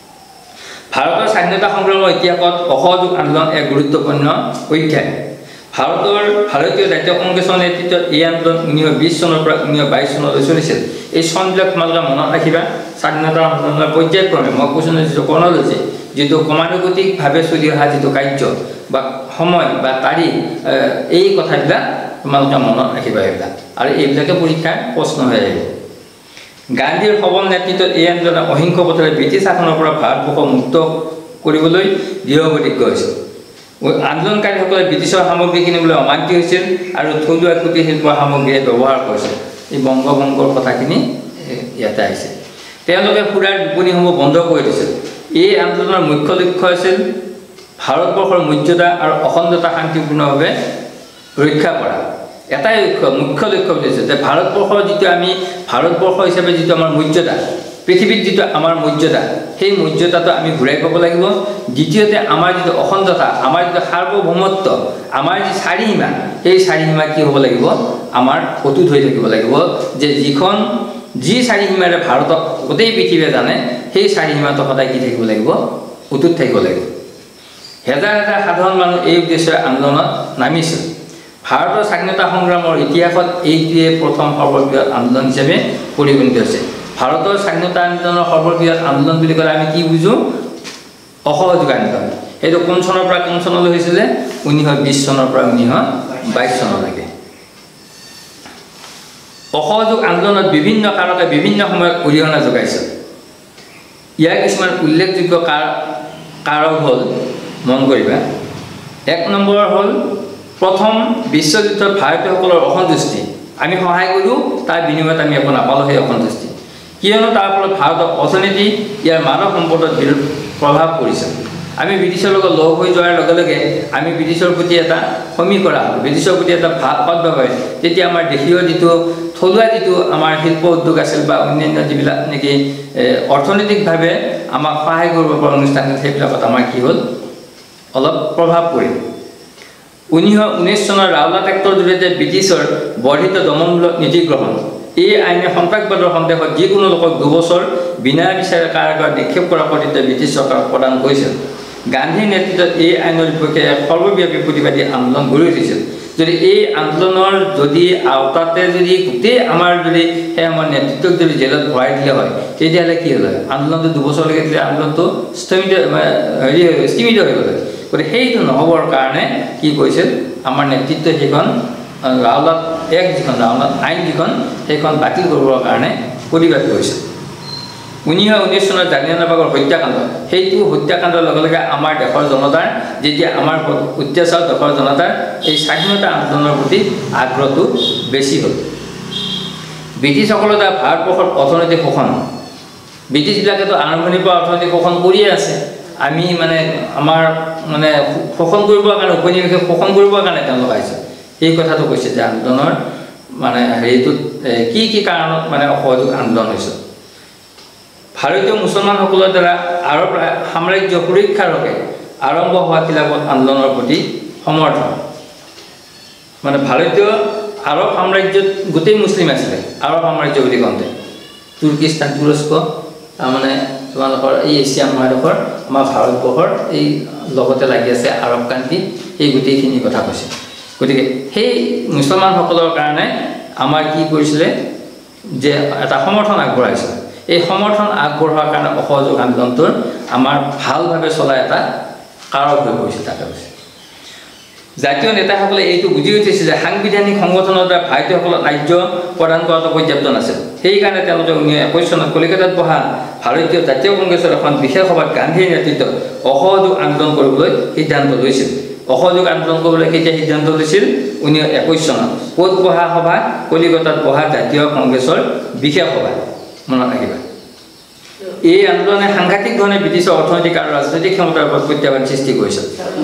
ভাৰতৰ স্বাধীনতা সংগ্ৰামৰ ইতিহাসত অসহযোগ আন্দোলন এক গুৰুত্বপূৰ্ণ অধ্যায় ভাৰতীয় জাতীয় কংগ্ৰেছৰ নেতৃত্বত এই আন্দোলন 1920 চনৰ পৰা 1922 চনলৈ চলিছিল এই চনবিলাক তোমালোকে মনত ৰাখিবা স্বাধীনতা আন্দোলনৰ পৰ্যায়ক্ৰমে মই কৈছোঁ যিটো ক্ৰনলজি যিটো ক্ৰমানুগতিকভাৱে চলি অহা যিটো কাৰ্য বা সময় বা তাৰিখ এই কথাবিলাক তোমালোকে মনত ৰাখিবা এইবিলাক আৰু এইবিলাকে পৰীক্ষাৰ প্ৰশ্ন হৈ আহিব গান্ধীৰ সবল নেতৃত্বত এই আন্দোলন অহিংস পথেৰে ব্ৰিটিছ শাসনৰ পৰা ভাৰতবৰ্ষ মুক্ত কৰিবলৈ দৃঢ় প্ৰতিজ্ঞ হৈছিল আন্দোলনকাৰীসকলে ব্ৰিটিছৰ সামগ্ৰী কিনিবলৈ অমান্তি হৈছিল আৰু থলুৱা কুটীৰ শিল্পৰ সামগ্ৰীয়ে ব্যৱহাৰ কৰিছিল এই বংগভংগৰ কথাখিনি ইয়াতে আহিছে তেওঁলোকে সুৰাৰ বিপণীসমূহ বন্ধ কৰি দিছিল এই আন্দোলনৰ মুখ্য লক্ষ্য আছিল ভাৰতবৰ্ষৰ মৰ্যাদা আৰু অখণ্ডতা শান্তিপূৰ্ণভাৱে ৰক্ষা কৰা এটাই মুখ্য লক্ষ্য বুলিছে যে ভাৰতবৰ্ষৰ যিটো আমি ভাৰতবৰ্ষ হিচাপে যিটো আমাৰ মৰ্যাদা পৃথিৱীত যিটো আমাৰ মৰ্যাদা সেই মৰ্যাদাটো আমি ঘূৰাই পাব লাগিব দ্বিতীয়তে আমাৰ যিটো অখণ্ডতা আমাৰ যিটো সাৰ্বভৌমত্ব আমাৰ যি চাৰিসীমা সেই চাৰিসীমা কি হ'ব লাগিব আমাৰ অটুট হৈ থাকিব লাগিব যে যি চাৰিসীমাৰে ভাৰতক গোটেই পৃথিৱীয়ে জানে সেই চাৰিসীমাটো সদায় কি থাকিব লাগিব অটুট থাকিব লাগিব হেজাৰ হেজাৰ সাধাৰণ মানুহ এই উদ্দেশ্যে আন্দোলনত নামিছিল ভাৰতৰ স্বাধীনতা সংগ্ৰামৰ ইতিহাসত এইটোৱে প্ৰথম সৰ্ববৃহৎ আন্দোলন হিচাপে পৰিগণিত হৈছে ভাৰতৰ স্বাধীনতা আন্দোলনৰ সৰ্ববৃহৎ আন্দোলন বুলি ক'লে আমি কি বুজো অসহযোগ আন্দোলন এইটো কোন চনৰ পৰা কোন চনলৈ হৈছিলে 1920 চনৰ পৰা 1922 চনলৈকে অসহযোগ আন্দোলনত বিভিন্ন কাৰকে বিভিন্ন সময়ত অৰিহণা যোগাইছিল ইয়াৰ কিছুমান উল্লেখযোগ্য কাৰক হ'ল মন কৰিবা এক নম্বৰ হ'ল প্ৰথম বিশ্বযুদ্ধত ভাৰতীয়সকলৰ অসন্তুষ্টি আমি সহায় কৰিলোঁ তাৰ বিনিময়ত আমি একো নাপালোঁ সেই অসন্তুষ্টি কিয়নো তাৰ ফলত ভাৰতৰ অৰ্থনীতি ইয়াৰ মানৱ সম্পদত বিৰূপ প্ৰভাৱ পৰিছে আমি ব্ৰিটিছৰ লগত লগ হৈ যোৱাৰ লগে লগে আমি ব্ৰিটিছৰ প্ৰতি এটা সমী কৰা হ'ল ব্ৰিটিছৰ প্ৰতি এটা সদ্ভাৱে তেতিয়া আমাৰ দেশীয় যিটো থলুৱা যিটো আমাৰ শিল্প উদ্যোগ আছিল বা অন্যান্য যিবিলাক নেকি অৰ্থনৈতিকভাৱে আমাক সহায় কৰিব পৰা অনুষ্ঠান সেইবিলাকত আমাৰ কি হ'ল অলপ প্ৰভাৱ পৰিল 1919 চনৰ ৰাওলাট এক্টৰ জৰিয়তে ব্ৰিটিছৰ বৰ্ধিত দমনমূলক নীতি গ্ৰহণ এই আইনে সন্ত্ৰাসবাদৰ সন্দেহত যিকোনো লোকক 2 বছৰ বিনা বিচাৰে কাৰাগাৰত নিক্ষেপ কৰাৰ কৰ্তৃত্ব ব্ৰিটিছ চৰকাৰক প্ৰদান কৰিছিল গান্ধীৰ নেতৃত্বত এই আইনৰ বিপক্ষে এক সৰ্বব্যাপী প্ৰতিবাদী আন্দোলন গঢ়ি উঠিছিল যদি এই আন্দোলনৰ যদি আওতাতে যদি গোটেই আমাৰ যদি সেই আমাৰ নেতৃত্বক যদি জেলত ভৰাই দিলে হয় তেতিয়াহ'লে কি হ'ল আন্দোলনটো 2 বছৰলৈকে দিলে আন্দোলনটো স্থগিত হৈ গ'ল গতিকে সেইটো নহ'বৰ কাৰণে কি কৰিছিল আমাৰ নেতৃত্ব সেইখন ৰাওলাট এক্ট যিখন ৰাওলাট আইন যিখন সেইখন বাতিল কৰিবৰ কাৰণে প্ৰতিবাদ কৰিছিল 1919 চনৰ জালিয়ানৱালাবাগৰ হত্যাকাণ্ড সেইটো হত্যাকাণ্ডৰ লগে লগে আমাৰ দেশৰ জনতাৰ যেতিয়া আমাৰ অত্যাচাৰ দেশৰ জনতাৰ এই স্বাধীনতা আন্দোলনৰ প্ৰতি আগ্ৰহটো বেছি হ'ল ব্ৰিটিছসকলৰ দ্বাৰা ভাৰতবৰ্ষৰ অৰ্থনৈতিক শোষণ ব্ৰিটিছবিলাকেতো আৰম্ভণিৰ পৰা অৰ্থনৈতিক শোষণ কৰিয়ে আছে আমি মানে আমাৰ মানে শোষণ কৰিবৰ কাৰণে উপনিৱেশে শোষণ কৰিবৰ কাৰণে তেওঁলোক আহিছে এই কথাটো কৈছে যে আন্দোলনৰ মানে হেৰিটোত কি কাৰণত মানে অসহযোগ আন্দোলন হৈছে ভাৰতীয় মুছলমানসকলৰ দ্বাৰা আৰব সাম্ৰাজ্য সুৰক্ষাৰ হকে আৰম্ভ হোৱা খিলাফত আন্দোলনৰ প্ৰতি সমৰ্থন মানে ভাৰতীয় আৰব সাম্ৰাজ্যত গোটেই মুছলিম আছিলে আৰব সাম্ৰাজ্য বুলি কওঁতে তুৰ্কিস্তান তুৰস্ক তাৰমানে তোমালোকৰ এই এছিয়া মহাদেশৰ আমাৰ ভাৰতবৰ্ষৰ এই লগতে লাগি আছে আৰব কাণ্ট্ৰি এই গোটেইখিনি কথা কৈছে গতিকে সেই মুছলমানসকলৰ কাৰণে আমাৰ কি কৰিছিলে যে এটা সমৰ্থন আগবঢ়াইছে এই সমৰ্থন আগবঢ়োৱাৰ কাৰণে অসহযোগ আন্দোলনটোৰ আমাৰ ভালভাৱে চলা এটা কাৰক হৈ পৰিছে তাকে কৈছে জাতীয় নেতাসকলে এইটো বুজি উঠিছিল যে সাংবিধানিক সংগঠনৰ দ্বাৰা ভাৰতীয়সকলক ৰাজ্য প্ৰদান কৰাটো পৰ্যাপ্ত নাছিল। সেইকাৰণে তেওঁলোকে 1921 চনত কলিকতাত বহা ভাৰতীয় জাতীয় কংগ্ৰেছৰ এখন বিশেষ সভাত গান্ধীৰ নেতৃত্বত অসহযোগ আন্দোলন কৰিবলৈ সিদ্ধান্ত লৈছিল। অসহযোগ আন্দোলন কৰিবলৈ কেতিয়া সিদ্ধান্ত লৈছিল? 1921 চনত। ক'ত বহা সভা? কলিকতাত বহা জাতীয় কংগ্ৰেছৰ বিশেষ সভা। মনত ৰাখিবা। এই আন্দোলনে সাংঘাতিক ধৰণে ব্ৰিটিছৰ অৰ্থনৈতিক আৰু ৰাজনৈতিক ক্ষমতাৰ ওপৰত প্ৰত্যাহ্বান সৃষ্টি কৰিছিল।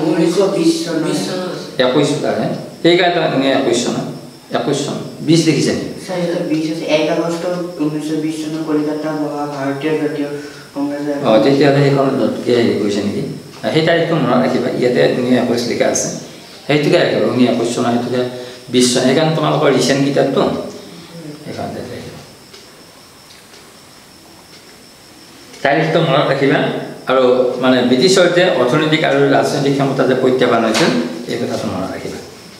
1921 সেইকাৰণে 1921 চন 21 চন 20 লিখিছে নেকি? 1 আগষ্ট 1920 চনত কলিকতা বহা ভাৰতীয় জাতীয় কংগ্ৰেছে তেতিয়াহ'লে সেইখনত কৈছে নেকি? সেই তাৰিখটো মনত ৰাখিবা। ইয়াতে 1921 লিখা আছে, সেইটোকে ৰাখিবা। 1921 চনৰ সেইটোকে 20 চন, সেইকাৰণে তোমালোকৰ ৰিচেণ্ট কিতাপটো সেইখনতে ৰাখিবা। তাৰিখটো মনত ৰাখিবা। আৰু মানে ব্ৰিটিছৰ যে অৰ্থনৈতিক আৰু ৰাজনৈতিক ক্ষমতা যে প্ৰত্যাহ্বান হৈছিল এই কথাটো মনত ৰাখিবা।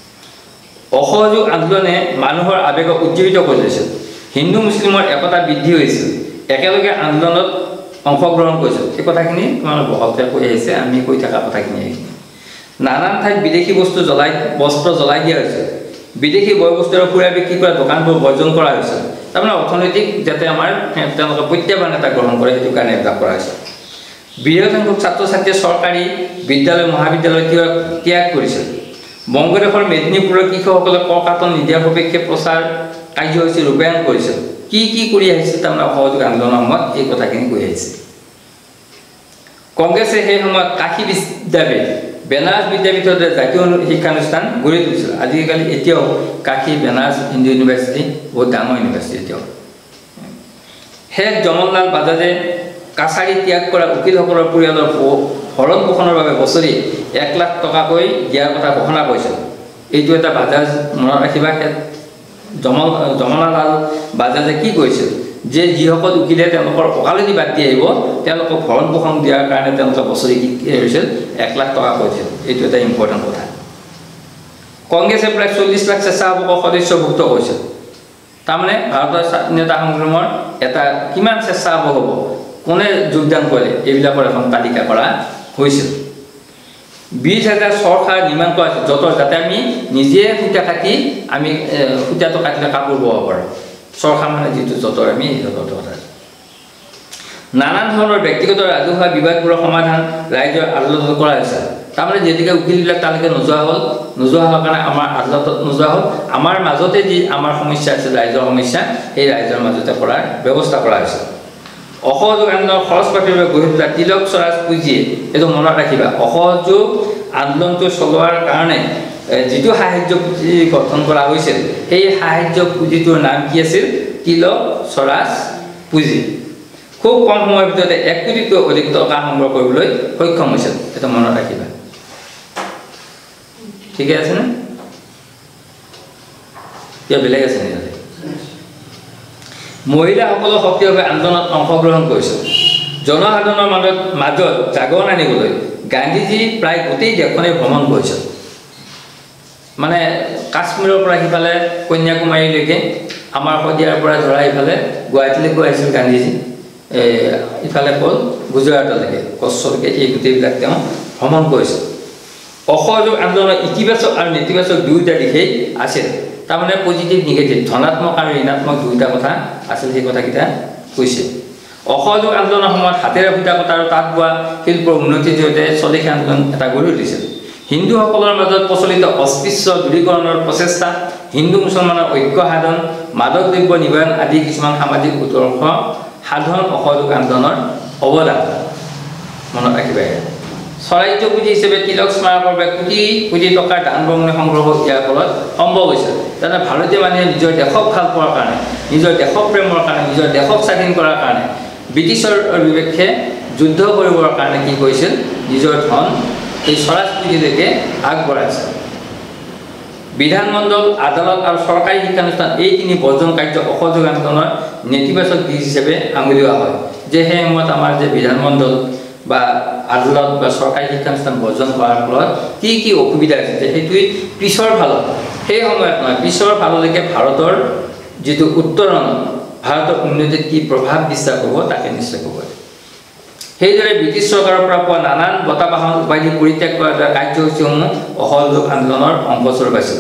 অসহযোগ আন্দোলনে মানুহৰ আৱেগক উজ্জীৱিত কৰি তুলিছিল। হিন্দু মুছলিমৰ একতা বৃদ্ধি হৈছিল, একেলগে আন্দোলনত অংশগ্ৰহণ কৰিছিল। এই কথাখিনি তোমালোকে বহলকৈ কৈ আহিছে, আমি কৈ থকা কথাখিনি এইখিনি। নানান ঠাইত বিদেশী বস্ত্ৰ জ্বলাই দিয়া হৈছিল। বিদেশী বয় বস্তু আৰু সুৰা বিক্ৰী কৰা দোকানবোৰ বৰ্জন কৰা হৈছিল। তাৰমানে অৰ্থনৈতিক যাতে আমাৰ তেওঁলোকে প্ৰত্যাহ্বান এটা গ্ৰহণ কৰে সেইটো কাৰণে এইবিলাক কৰা হৈছে। বৃহৎ সংখ্যক ছাত্ৰ ছাত্ৰীয়ে চৰকাৰী বিদ্যালয় মহাবিদ্যালয় ত্যাগ কৰিছিল। বংগদেশৰ মেদিনীপুৰৰ কৃষকসকলে কৰ কাটন নিদিয়াৰ সপক্ষে প্ৰচাৰ কাৰ্যসূচী ৰূপায়ণ কৰিছিল। কি কৰি আহিছিল তাৰমানে অসহযোগ আন্দোলনৰ সময়ত এই কথাখিনি কৈ আহিছে। কংগ্ৰেছে সেই সময়ত কাশী বিদ্যাপীঠ, বেনাৰস বিদ্যাপীঠৰ জাতীয় শিক্ষানুষ্ঠান গঢ়ি তুলিছিল। আজিকালি এতিয়াও কাশী বেনাৰস হিন্দু ইউনিভাৰ্চিটি বহুত ডাঙৰ ইউনিভাৰ্চিটি এতিয়াও। শেখ জমনলাল বাজাজে কাছাৰী ত্যাগ কৰা উকিলসকলৰ পৰিয়ালৰ ভৰণ পোষণৰ বাবে বছৰি 1 লাখ টকাকৈ দিয়াৰ কথা ঘোষণা কৰিছিল। এইটো এটা বাজাজ মনত ৰাখিবা। জমনালাল বাজাজে কি কৰিছিল যে যিসকল উকিলে তেওঁলোকৰ অকালতি বাদ দি আহিব তেওঁলোকক ভৰণ পোষণ দিয়াৰ কাৰণে তেওঁলোকে বছৰি কি কৰিছিল? 1 লাখ টকা কৰিছিল। এইটো এটা ইম্পৰ্টেণ্ট কথা। কংগ্ৰেছে প্ৰায় 40 লাখ স্বেচ্ছাসেৱকক সদস্যভুক্ত কৰিছিল। তাৰমানে ভাৰতৰ স্বাধীনতা সংগ্ৰামৰ এটা কিমান স্বেচ্ছাসেৱক হ'ব, কোনে যোগদান কৰে, এইবিলাকৰ এখন তালিকা কৰা হৈছিল। 20,000 চৰকাৰ নিৰ্মাণ কৰা হৈছিল য'তৰ যাতে আমি নিজে সূতা কাটি আমি সূতাটো কাটিলে কাপোৰ বব পাৰোঁ। চৰকাৰ মানে যিটো য'তৰ আমি য'তৰ কথা। নানান ধৰণৰ ব্যক্তিগত ৰাজহুৱা বিবাদবোৰৰ সমাধান ৰাইজৰ আদালতত কৰা হৈছে। তাৰমানে যিহেতুকে উকিলবিলাক তালৈকে নোযোৱা হোৱাৰ কাৰণে আমাৰ আদালতত নোযোৱা হ'ল। আমাৰ মাজতে যি আমাৰ সমস্যা আছিল ৰাইজৰ সমস্যা, সেই ৰাইজৰ মাজতে কৰাৰ ব্যৱস্থা কৰা হৈছে। অসহযোগ আন্দোলনৰ খৰচ পাতিৰ বাবে গঢ়ি তোলা তিলক স্বৰাজ পুঁজিয়ে, এইটো মনত ৰাখিবা, অসহযোগ আন্দোলনটো চলোৱাৰ কাৰণে যিটো সাহায্য পুঁজি গঠন কৰা হৈছিল সেই সাহায্য পুঁজিটোৰ নাম কি আছিল? তিলক স্বৰাজ পুঁজি। খুব কম সময়ৰ ভিতৰতে 1 কোটিতকৈ অধিক টকা সংগ্ৰহ কৰিবলৈ সক্ষম হৈছিল। এইটো মনত ৰাখিবা। ঠিকে আছে নে? কিয় বেলেগ আছে নেকি? মহিলাসকলৰ সক্ৰিয়ভাৱে আন্দোলনত অংশগ্ৰহণ কৰিছিল। জনসাধাৰণৰ মাজত জাগৰণ আনিবলৈ গান্ধীজী প্ৰায় গোটেই দেশখনে ভ্ৰমণ কৰিছিল। মানে কাশ্মীৰৰ পৰা সিফালে কন্যাকুমাৰীলৈকে, আমাৰ শদিয়াৰ পৰা ধৰা ইফালে গুৱাহাটীলৈকে আহিছিল গান্ধীজী, ইফালে হ'ল গুজৰাটলৈকে, কচ্ছলৈকে, এই গোটেইবিলাক তেওঁ ভ্ৰমণ কৰিছিল। অসহযোগ আন্দোলনৰ ইতিবাচক আৰু নেতিবাচক দুয়োটা দিশেই আছিল। তাৰমানে পজিটিভ নিগেটিভ, ধনাত্মক আৰু ঋণাত্মক দুয়োটা কথা আছিল, সেই কথাকেইটা কৈছে। অসহযোগ আন্দোলনৰ সময়ত হাতেৰে সূতা কটা আৰু তাঁত বোৱা শিল্পৰ উন্নতিৰ জৰিয়তে স্বদেশী আন্দোলন এটা গঢ়ি উঠিছিল। হিন্দুসকলৰ মাজত প্ৰচলিত অস্পৃশ্য দূৰীকৰণৰ প্ৰচেষ্টা, হিন্দু মুছলমানৰ ঐক্য সাধন, মাদক দ্ৰব্য নিবাৰণ আদি কিছুমান সামাজিক উৎকৰ্ষ সাধন অসহযোগ আন্দোলনৰ অৱদান। মনত ৰাখিবা। স্বৰাজ্য পুঁজি হিচাপে তিলক স্মাৰকৰ বাবে কোটি কোটি টকাৰ দান বৰঙণি সংগ্ৰহ ইয়াৰ ফলত সম্ভৱ হৈছে। যাতে ভাৰতীয় মানুহে নিজৰ দেশক ভাল পোৱাৰ কাৰণে, নিজৰ দেশক প্ৰেমৰ কাৰণে, নিজৰ দেশক স্বাধীন কৰাৰ কাৰণে, ব্ৰিটিছৰ বিপক্ষে যুদ্ধ কৰিবৰ কাৰণে কি কৰিছিল? নিজৰ ধন এই স্বৰাজ পুঁজিলৈকে আগবঢ়াইছে। বিধানমণ্ডল, আদালত আৰু চৰকাৰী শিক্ষানুষ্ঠান এই 3 বৰ্জন কাৰ্য অসহযোগ আন্দোলনৰ নেতিবাচক দিশ হিচাপে আঙুলিওৱা হয়। যে সেই সময়ত আমাৰ যে বিধানমণ্ডল বা আদালত বা চৰকাৰী শিক্ষানুষ্ঠান বৰ্জন কৰাৰ ফলত কি অসুবিধা হৈছে সেইটোৱে পিছৰ ফালত, সেই সময়ত নহয় পিছৰ ফাললৈকে ভাৰতৰ যিটো উত্তৰণ, ভাৰতৰ উন্নতিত কি প্ৰভাৱ বিস্তাৰ কৰিব তাকে নিশ্চয় ক'ব। সেইদৰে ব্ৰিটিছ চৰকাৰৰ পৰা পোৱা নানান বঁটা বাহন উপাধি পৰিত্যাগ কৰাৰ দ্বাৰা কাৰ্যসূচীসমূহ অসহযোগ আন্দোলনৰ অংশস্বৰূপ আছিল।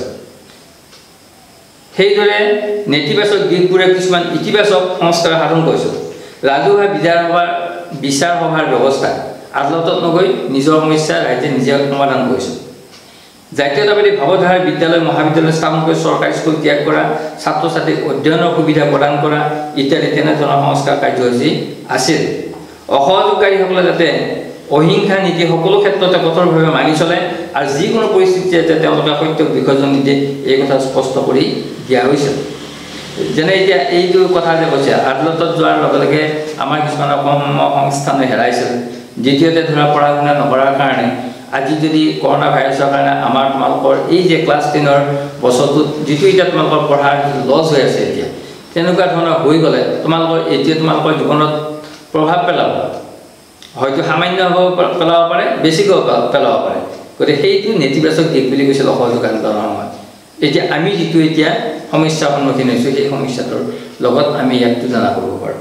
সেইদৰে নেতিবাচক দিশবোৰে কিছুমান ইতিবাচক সংস্কাৰ সাধন কৰিছিল। ৰাজহুৱা বিচাৰ সভাৰ ব্যৱস্থা, আদালতত নগৈ নিজৰ সমস্যা ৰাইজে নিজে সমাধান কৰিছিল। জাতীয়তাবাদী ভাৱধাৰাৰ বিদ্যালয় মহাবিদ্যালয় স্থাপন কৰি চৰকাৰী স্কুল ত্যাগ কৰা, ছাত্ৰ ছাত্ৰীক অধ্যয়নৰ সুবিধা প্ৰদান কৰা ইত্যাদি তেনেধৰণৰ সংস্কাৰ কাৰ্যসূচী আছিল। অসহযোগকাৰীসকলে যাতে অহিংসা নীতি সকলো ক্ষেত্ৰতে কঠোৰভাৱে মানি চলে আৰু যিকোনো পৰিস্থিতি যাতে তেওঁলোকে সত্যক বিসৰ্জন নিদিয়ে এই কথা স্পষ্ট কৰি দিয়া হৈছিল। যেনে এতিয়া এইটো কথা যে কৈছে আদালতত যোৱাৰ লগে লগে আমাৰ কিছুমান কৰ্মসংস্থানে হেৰাইছিল। দ্বিতীয়তে ধৰা পঢ়া শুনা নকৰাৰ কাৰণে আজি যদি কৰোণা ভাইৰাছৰ কাৰণে তোমালোকৰ এই যে ক্লাছ 10ৰ বছৰটোত যিটো এতিয়া তোমালোকৰ পঢ়াৰ লছ হৈ আছে এতিয়া তেনেকুৱা ধৰণৰ হৈ গ'লে তোমালোকৰ জীৱনত প্ৰভাৱ পেলাব, হয়তো সামান্য পেলাব পাৰে, বেছিকৈ পেলাব পাৰে। গতিকে সেইটো নেতিবাচক দিশ বুলি কৈছিল অসহযোগ আন্দোলনৰ সময়ত। এতিয়া আমি যিটো এতিয়া সমস্যাৰ সন্মুখীন হৈছোঁ সেই সমস্যাটোৰ লগত আমি ইয়াক তুলনা কৰিব পাৰোঁ।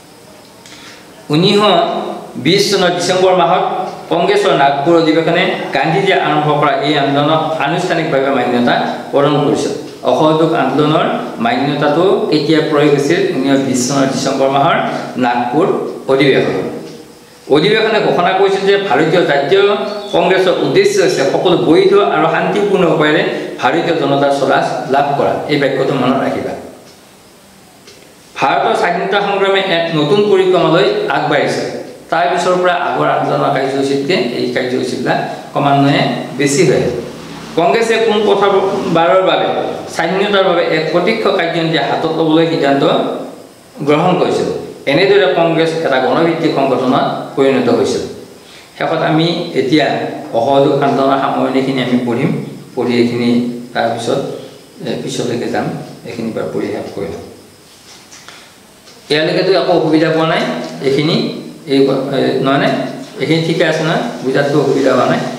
1920 চনৰ ডিচেম্বৰ মাহত কংগ্ৰেছৰ নাগপুৰ অধিৱেশনে গান্ধীজীয়ে আৰম্ভ কৰা এই আন্দোলনক আনুষ্ঠানিকভাৱে মান্যতা প্ৰদান কৰিছিল। অসহযোগ আন্দোলনৰ মান্যতাটো কেতিয়া প্ৰয়োগ হৈছিল? 1920 চনৰ ডিচেম্বৰ মাহৰ নাগপুৰ অধিৱেশনে ঘোষণা কৰিছিল যে ভাৰতীয় জাতীয় কংগ্ৰেছৰ উদ্দেশ্য হৈছে সকলো বৈধ আৰু শান্তিপূৰ্ণ উপায়েৰে ভাৰতীয় জনতাৰ স্বৰাজ লাভ কৰা। এই বাক্যটো মনত ৰাখিবা। ভাৰতৰ স্বাধীনতা সংগ্ৰামে এক নতুন পৰিক্ৰমালৈ আগবাঢ়িছে। তাৰ পিছৰ পৰা আগৰ আন্দোলনৰ কাৰ্যসূচীতকৈ এই কাৰ্যসূচীবিলাক ক্ৰমান্বয়ে বেছি হয়। কংগ্ৰেছে পোনপ্ৰথমবাৰৰ বাবে স্বাধীনতাৰ বাবে এক প্ৰত্যক্ষ কাৰ্যসূচী হাতত ল'বলৈ সিদ্ধান্ত গ্ৰহণ কৰিছিল। এনেদৰে কংগ্ৰেছ এটা গণভিত্তিক সংগঠনত পৰিণত হৈছিল। শেষত আমি এতিয়া অসহযোগ আন্দোলনৰ সামৰণিখিনি আমি পঢ়ি এইখিনি তাৰপিছত পিছলৈকে যাম, এইখিনি পৰা পঢ়ি শেষ কৰি ল'ম। ইয়ালৈকেতো একো অসুবিধা পোৱা নাই, এইখিনি নহয়নে? এইখিনি ঠিকে আছে নহয়? বুজাতটো অসুবিধা হোৱা নাই।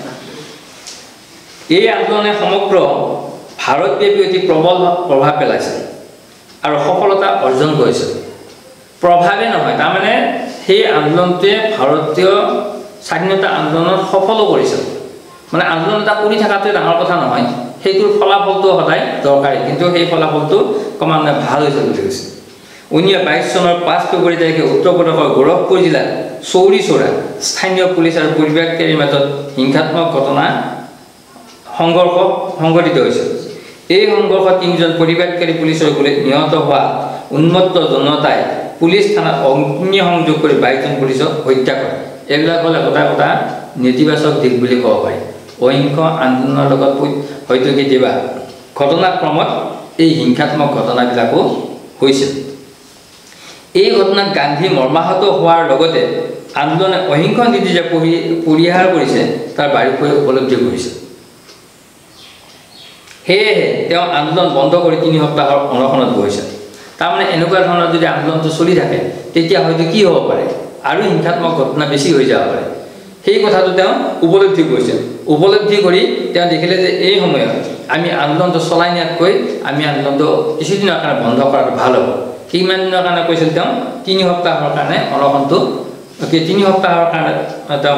এই আন্দোলনে সমগ্ৰ ভাৰতব্যাপী অতি প্ৰবল প্ৰভাৱ পেলাইছিল আৰু সফলতা অৰ্জন কৰিছিল। প্ৰভাৱে নহয়, তাৰমানে সেই আন্দোলনটোৱে ভাৰতীয় স্বাধীনতা আন্দোলনত সফলো কৰিছিল। মানে আন্দোলন এটা কৰি থকাটোৱে ডাঙৰ কথা নহয়, সেইটোৰ ফলাফলটো সদায় দৰকাৰী, কিন্তু সেই ফলাফলটো ক্ৰমান্বয়ে ভাল হৈছিল বুলি কৈছে। 1922 চনৰ 5 ফেব্ৰুৱাৰী তাৰিখে উত্তৰ প্ৰদেশৰ গোৰখপুৰ জিলাত চৌৰি চৌৰা স্থানীয় পুলিচ আৰু পৰিৱেশকাৰীৰ মাজত হিংসাত্মক সংঘৰ্ষ সংঘটিত হৈছিল। এই সংঘৰ্ষত 3জন পৰিৱেশকাৰী পুলিচৰ গুলীত নিহত হোৱা উন্মত্ত জনতাই পুলিচ থানাত অগ্নিসংযোগ কৰি 22জন পুলিচক হত্যা কৰে। এইবিলাক হ'ল এটা নেতিবাচক দিশ বুলি ক'ব পাৰি। অহিংস আন্দোলনৰ লগত হয়তো কেতিয়াবা ঘটনাক্ৰমত এই হিংসাত্মক ঘটনাবিলাকো হৈছিল। এই ঘটনাত গান্ধী মৰ্মাহত হোৱাৰ লগতে আন্দোলনে অহিংস নীতি যে পৰিহাৰ কৰিছে তাৰ বাৰীকৈ উপলব্ধি কৰিছিল। সেয়েহে তেওঁ আন্দোলন বন্ধ কৰি 3 সপ্তাহৰ অনশনত বহিছিল। তাৰমানে এনেকুৱা ধৰণৰ যদি আন্দোলনটো চলি থাকে তেতিয়া হয়তো কি হ'ব পাৰে, আৰু হিংসাত্মক ঘটনা বেছি হৈ যাব পাৰে। সেই কথাটো তেওঁ উপলব্ধি কৰিছিল। উপলব্ধি কৰি তেওঁ দেখিলে যে এই সময়ত আমি আন্দোলনটো চলাই নিয়াতকৈ আমি আন্দোলনটো কিছুদিনৰ কাৰণে বন্ধ কৰাটো ভাল হ'ব। কিমান দিনৰ কাৰণে কৈছিল তেওঁ? 3 সপ্তাহৰ কাৰণে অনশনটো, 3 সপ্তাহৰ কাৰণে তেওঁ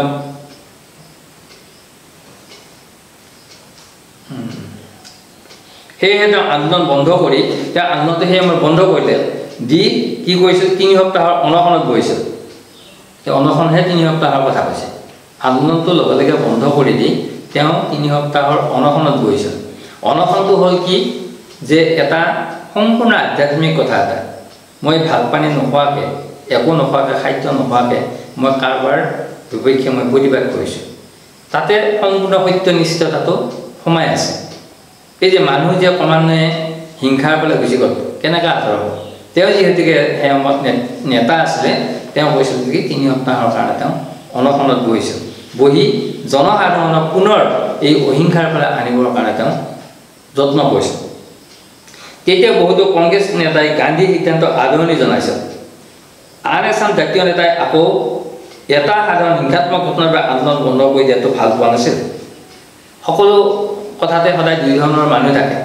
সেয়েহে তেওঁ আন্দোলন বন্ধ কৰি তেওঁ আন্দোলনটো সেই সময়ত বন্ধ কৰিলে দি কি কৰিছিল? 3 সপ্তাহৰ অনশনত বহিছিল। তেওঁ অনশনহে 3 সপ্তাহৰ কথা কৈছে। আন্দোলনটো লগে লগে বন্ধ কৰি দি তেওঁ 3 সপ্তাহৰ অনশনত বহিছিল। অনশনটো হ'ল কি যে এটা সম্পূৰ্ণ আধ্যাত্মিক কথা এটা। মই ভাত পানী নোখোৱাকৈ, একো নোখোৱাকৈ, খাদ্য নোখোৱাকৈ মই কাৰোবাৰ বিপক্ষে মই প্ৰতিবাদ কৰিছোঁ। তাতে সম্পূৰ্ণ সত্যনিষ্ঠতাটো সোমাই আছে। এই যে মানুহ যে ক্ৰমান্বয়ে হিংসাৰ ফালে গুচি গ'ল, কেনেকৈ আঁতৰ হ'ব? তেওঁ যিহেতুকে সেই সময়ত নেতা আছিলে, তেওঁ কৈছিল কি 3 সপ্তাহৰ কাৰণে তেওঁ অনশনত বহিছিল। বহি জনসাধাৰণক পুনৰ এই অহিংসাৰ ফালে আনিবৰ কাৰণে তেওঁ যত্ন কৰিছিল। তেতিয়া বহুতো কংগ্ৰেছ নেতাই গান্ধীৰ সিদ্ধান্তক আদৰণি জনাইছিল। আন এচাম জাতীয় নেতাই আকৌ এটা সাধাৰণ হিংসাত্মক ঘটনাৰ বাবে আন্দোলন বন্ধ কৰি দিয়াটো ভাল পোৱা নাছিল। সকলো কথাতে সদায় 2 ধৰণৰ মানুহ থাকে।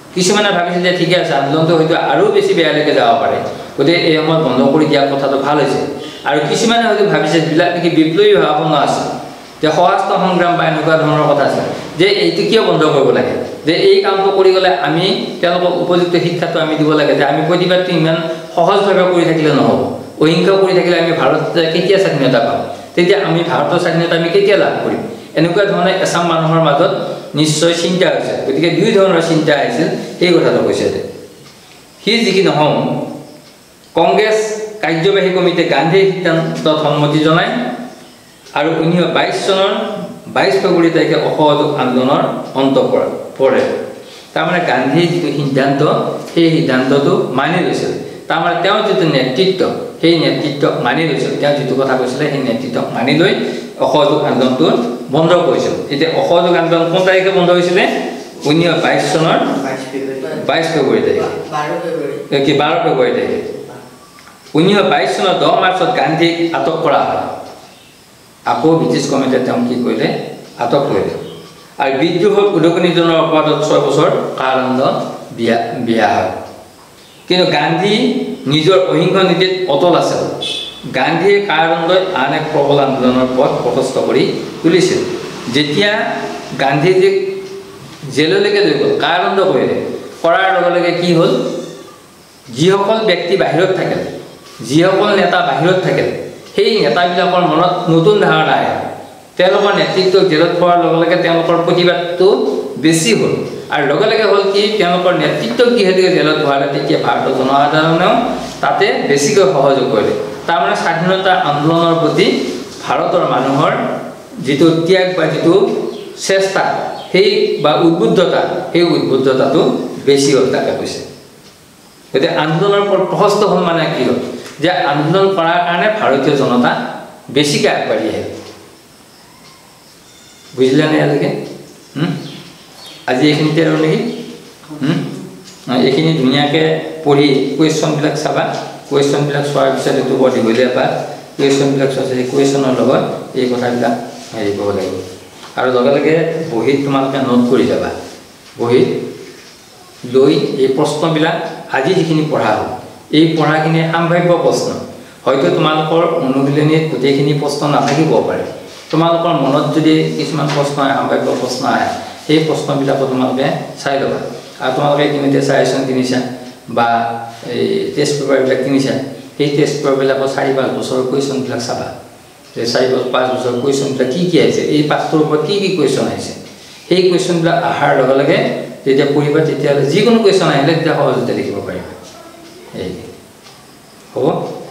কিছুমানে ভাবিছে যে ঠিকে আছে আন্দোলনটো হয়তো আৰু বেছি বেয়ালৈকে যাব পাৰে গতিকে এই সময়ত বন্ধ কৰি দিয়া কথাটো ভাল হৈছে আৰু কিছুমানে হয়তো ভাবিছে যিবিলাক নেকি বিপ্লৱী ভাৱনা আছে যে সশস্ত্ৰ সংগ্ৰাম বা এনেকুৱা ধৰণৰ কথা আছে যে এইটো কিয় বন্ধ কৰিব লাগে যে এই কামটো কৰি গ'লে আমি তেওঁলোকক উপযুক্ত শিক্ষাটো আমি দিব লাগে যে আমি প্ৰতিবাদটো ইমান সহজভাৱে কৰি থাকিলে নহ'ব অহিংসা কৰি থাকিলে আমি ভাৰতত কেতিয়া স্বাধীনতা পাম তেতিয়া আমি ভাৰতৰ স্বাধীনতা আমি কেতিয়া লাভ কৰিম এনেকুৱা ধৰণৰ এছাম মানুহৰ মাজত নিশ্চয় চিন্তা হৈছে গতিকে দুই ধৰণৰ চিন্তা আহিছিল এই কথাটো কৈছে যে সি যি কি নহওক কংগ্ৰেছ কাৰ্যবাহী কমিটিয়ে গান্ধীৰ সিদ্ধান্তত সন্মতি জনায় আৰু 1922 চনৰ 22 ফেব্ৰুৱাৰী তাৰিখে অসহযোগ আন্দোলনৰ অন্ত পৰে তাৰমানে গান্ধীৰ যিটো সিদ্ধান্ত সেই সিদ্ধান্তটো মানি লৈছিল তাৰমানে তেওঁৰ যিটো নেতৃত্ব সেই নেতৃত্বক মানি লৈছিল তেওঁ যিটো কথা কৈছিলে সেই নেতৃত্বক মানি লৈ অসহযোগ আন্দোলনটো বন্ধ কৰিছিল এতিয়া অসহযোগ আন্দোলন কোন তাৰিখে বন্ধ হৈছিলে 1922 চনৰ 22 ফেব্ৰুৱাৰী তাৰিখে 12 ফেব্ৰুৱাৰী তাৰিখে 1922 চনৰ 10 মাৰ্চত গান্ধীক আটক কৰা হয় আকৌ ব্ৰিটিছ কমিটিয়ে তেওঁ কি কৰিলে আটক কৰিলে আৰু বিদ্ৰোহৰ উদগনিজনৰ অপৰাধত 6 বছৰ কাৰাদণ্ড বিয়া হয় কিন্তু গান্ধী নিজৰ অহিংস নীতিত অটল আছিল গান্ধীয়ে কাৰাদণ্ডই আন এক প্ৰবল আন্দোলনৰ পথ প্ৰশস্ত কৰি তুলিছিল যেতিয়া গান্ধীজীক জেললৈকে লৈ গ'ল কাৰাদণ্ড কৰিলে কৰাৰ লগে লগে কি হ'ল যিসকল ব্যক্তি বাহিৰত থাকে যিসকল নেতা বাহিৰত থাকে সেই নেতাবিলাকৰ মনত নতুন ধাৰণা আহে তেওঁলোকৰ নেতৃত্বক জেলত পোৱাৰ লগে লগে তেওঁলোকৰ প্ৰতিবাদটো বেছি হ'ল আৰু লগে লগে হ'ল কি তেওঁলোকৰ নেতৃত্বক যিহেতুকে জেলত পোৱালে তেতিয়া ভাৰতৰ জনসাধাৰণেও তাতে বেছিকৈ সহযোগ কৰিলে তাৰমানে স্বাধীনতা আন্দোলনৰ প্ৰতি ভাৰতৰ মানুহৰ যিটো ত্যাগ বা যিটো চেষ্টা সেই বা উদ্বুদ্ধতা সেই উদ্বুদ্ধতাটো বেছি হ'ল তাকে কৈছে গতিকে আন্দোলনৰ ওপৰত প্ৰশস্ত হ'ল মানে কি হ'ল যে আন্দোলন কৰাৰ কাৰণে ভাৰতীয় জনতা বেছিকৈ আগবাঢ়ি আহিল বুজিলে নে ইয়ালৈকে আজি এইখিনিতে আৰু নেকি এইখিনি ধুনীয়াকৈ পঢ়ি কুৱেশ্যনবিলাক চাবা কুৱেশ্যনবিলাক চোৱাৰ পিছত এইটো বৰ দীঘলীয়া পাঠ কুৱেশ্যনবিলাক চোৱা সেই কুৱেশ্যনৰ লগত এই কথাবিলাক হেৰি কৰিব লাগিব আৰু লগে লগে বহীত তোমালোকে নোট কৰি যাবা বহীত লৈ এই প্ৰশ্নবিলাক আজি যিখিনি পঢ়া হ'ল এই পঢ়াখিনি সাম্ভাৱ্য প্ৰশ্ন হয়তো তোমালোকৰ অনুশীলনীত গোটেইখিনি প্ৰশ্ন নাথাকিব পাৰে তোমালোকৰ মনত যদি কিছুমান প্ৰশ্ন আহে সাম্ভাৱ্য প্ৰশ্ন আহে সেই প্ৰশ্নবিলাকো তোমালোকে চাই ল'বা আৰু তোমালোকে ইতিমধ্যে চাজেশ্যন কিনিছা বা এই টেষ্ট পেপাৰবিলাক কিনিছা সেই টেষ্ট পেপাৰবিলাকৰ 4-5 বছৰৰ কুৱেশ্যনবিলাক চাবা যে 4-5 বছৰৰ কুৱেশ্যনবিলাক কি আহিছে এই পাঠটোৰ ওপৰত কি কুৱেশ্যন আহিছে সেই কুৱেশ্যনবিলাক অহাৰ লগে লগে যেতিয়া পঢ়িবা তেতিয়াহ'লে যিকোনো কুৱেশ্যন আহিলে তেতিয়া সহজতে লিখিব পাৰিবা এই হ'ব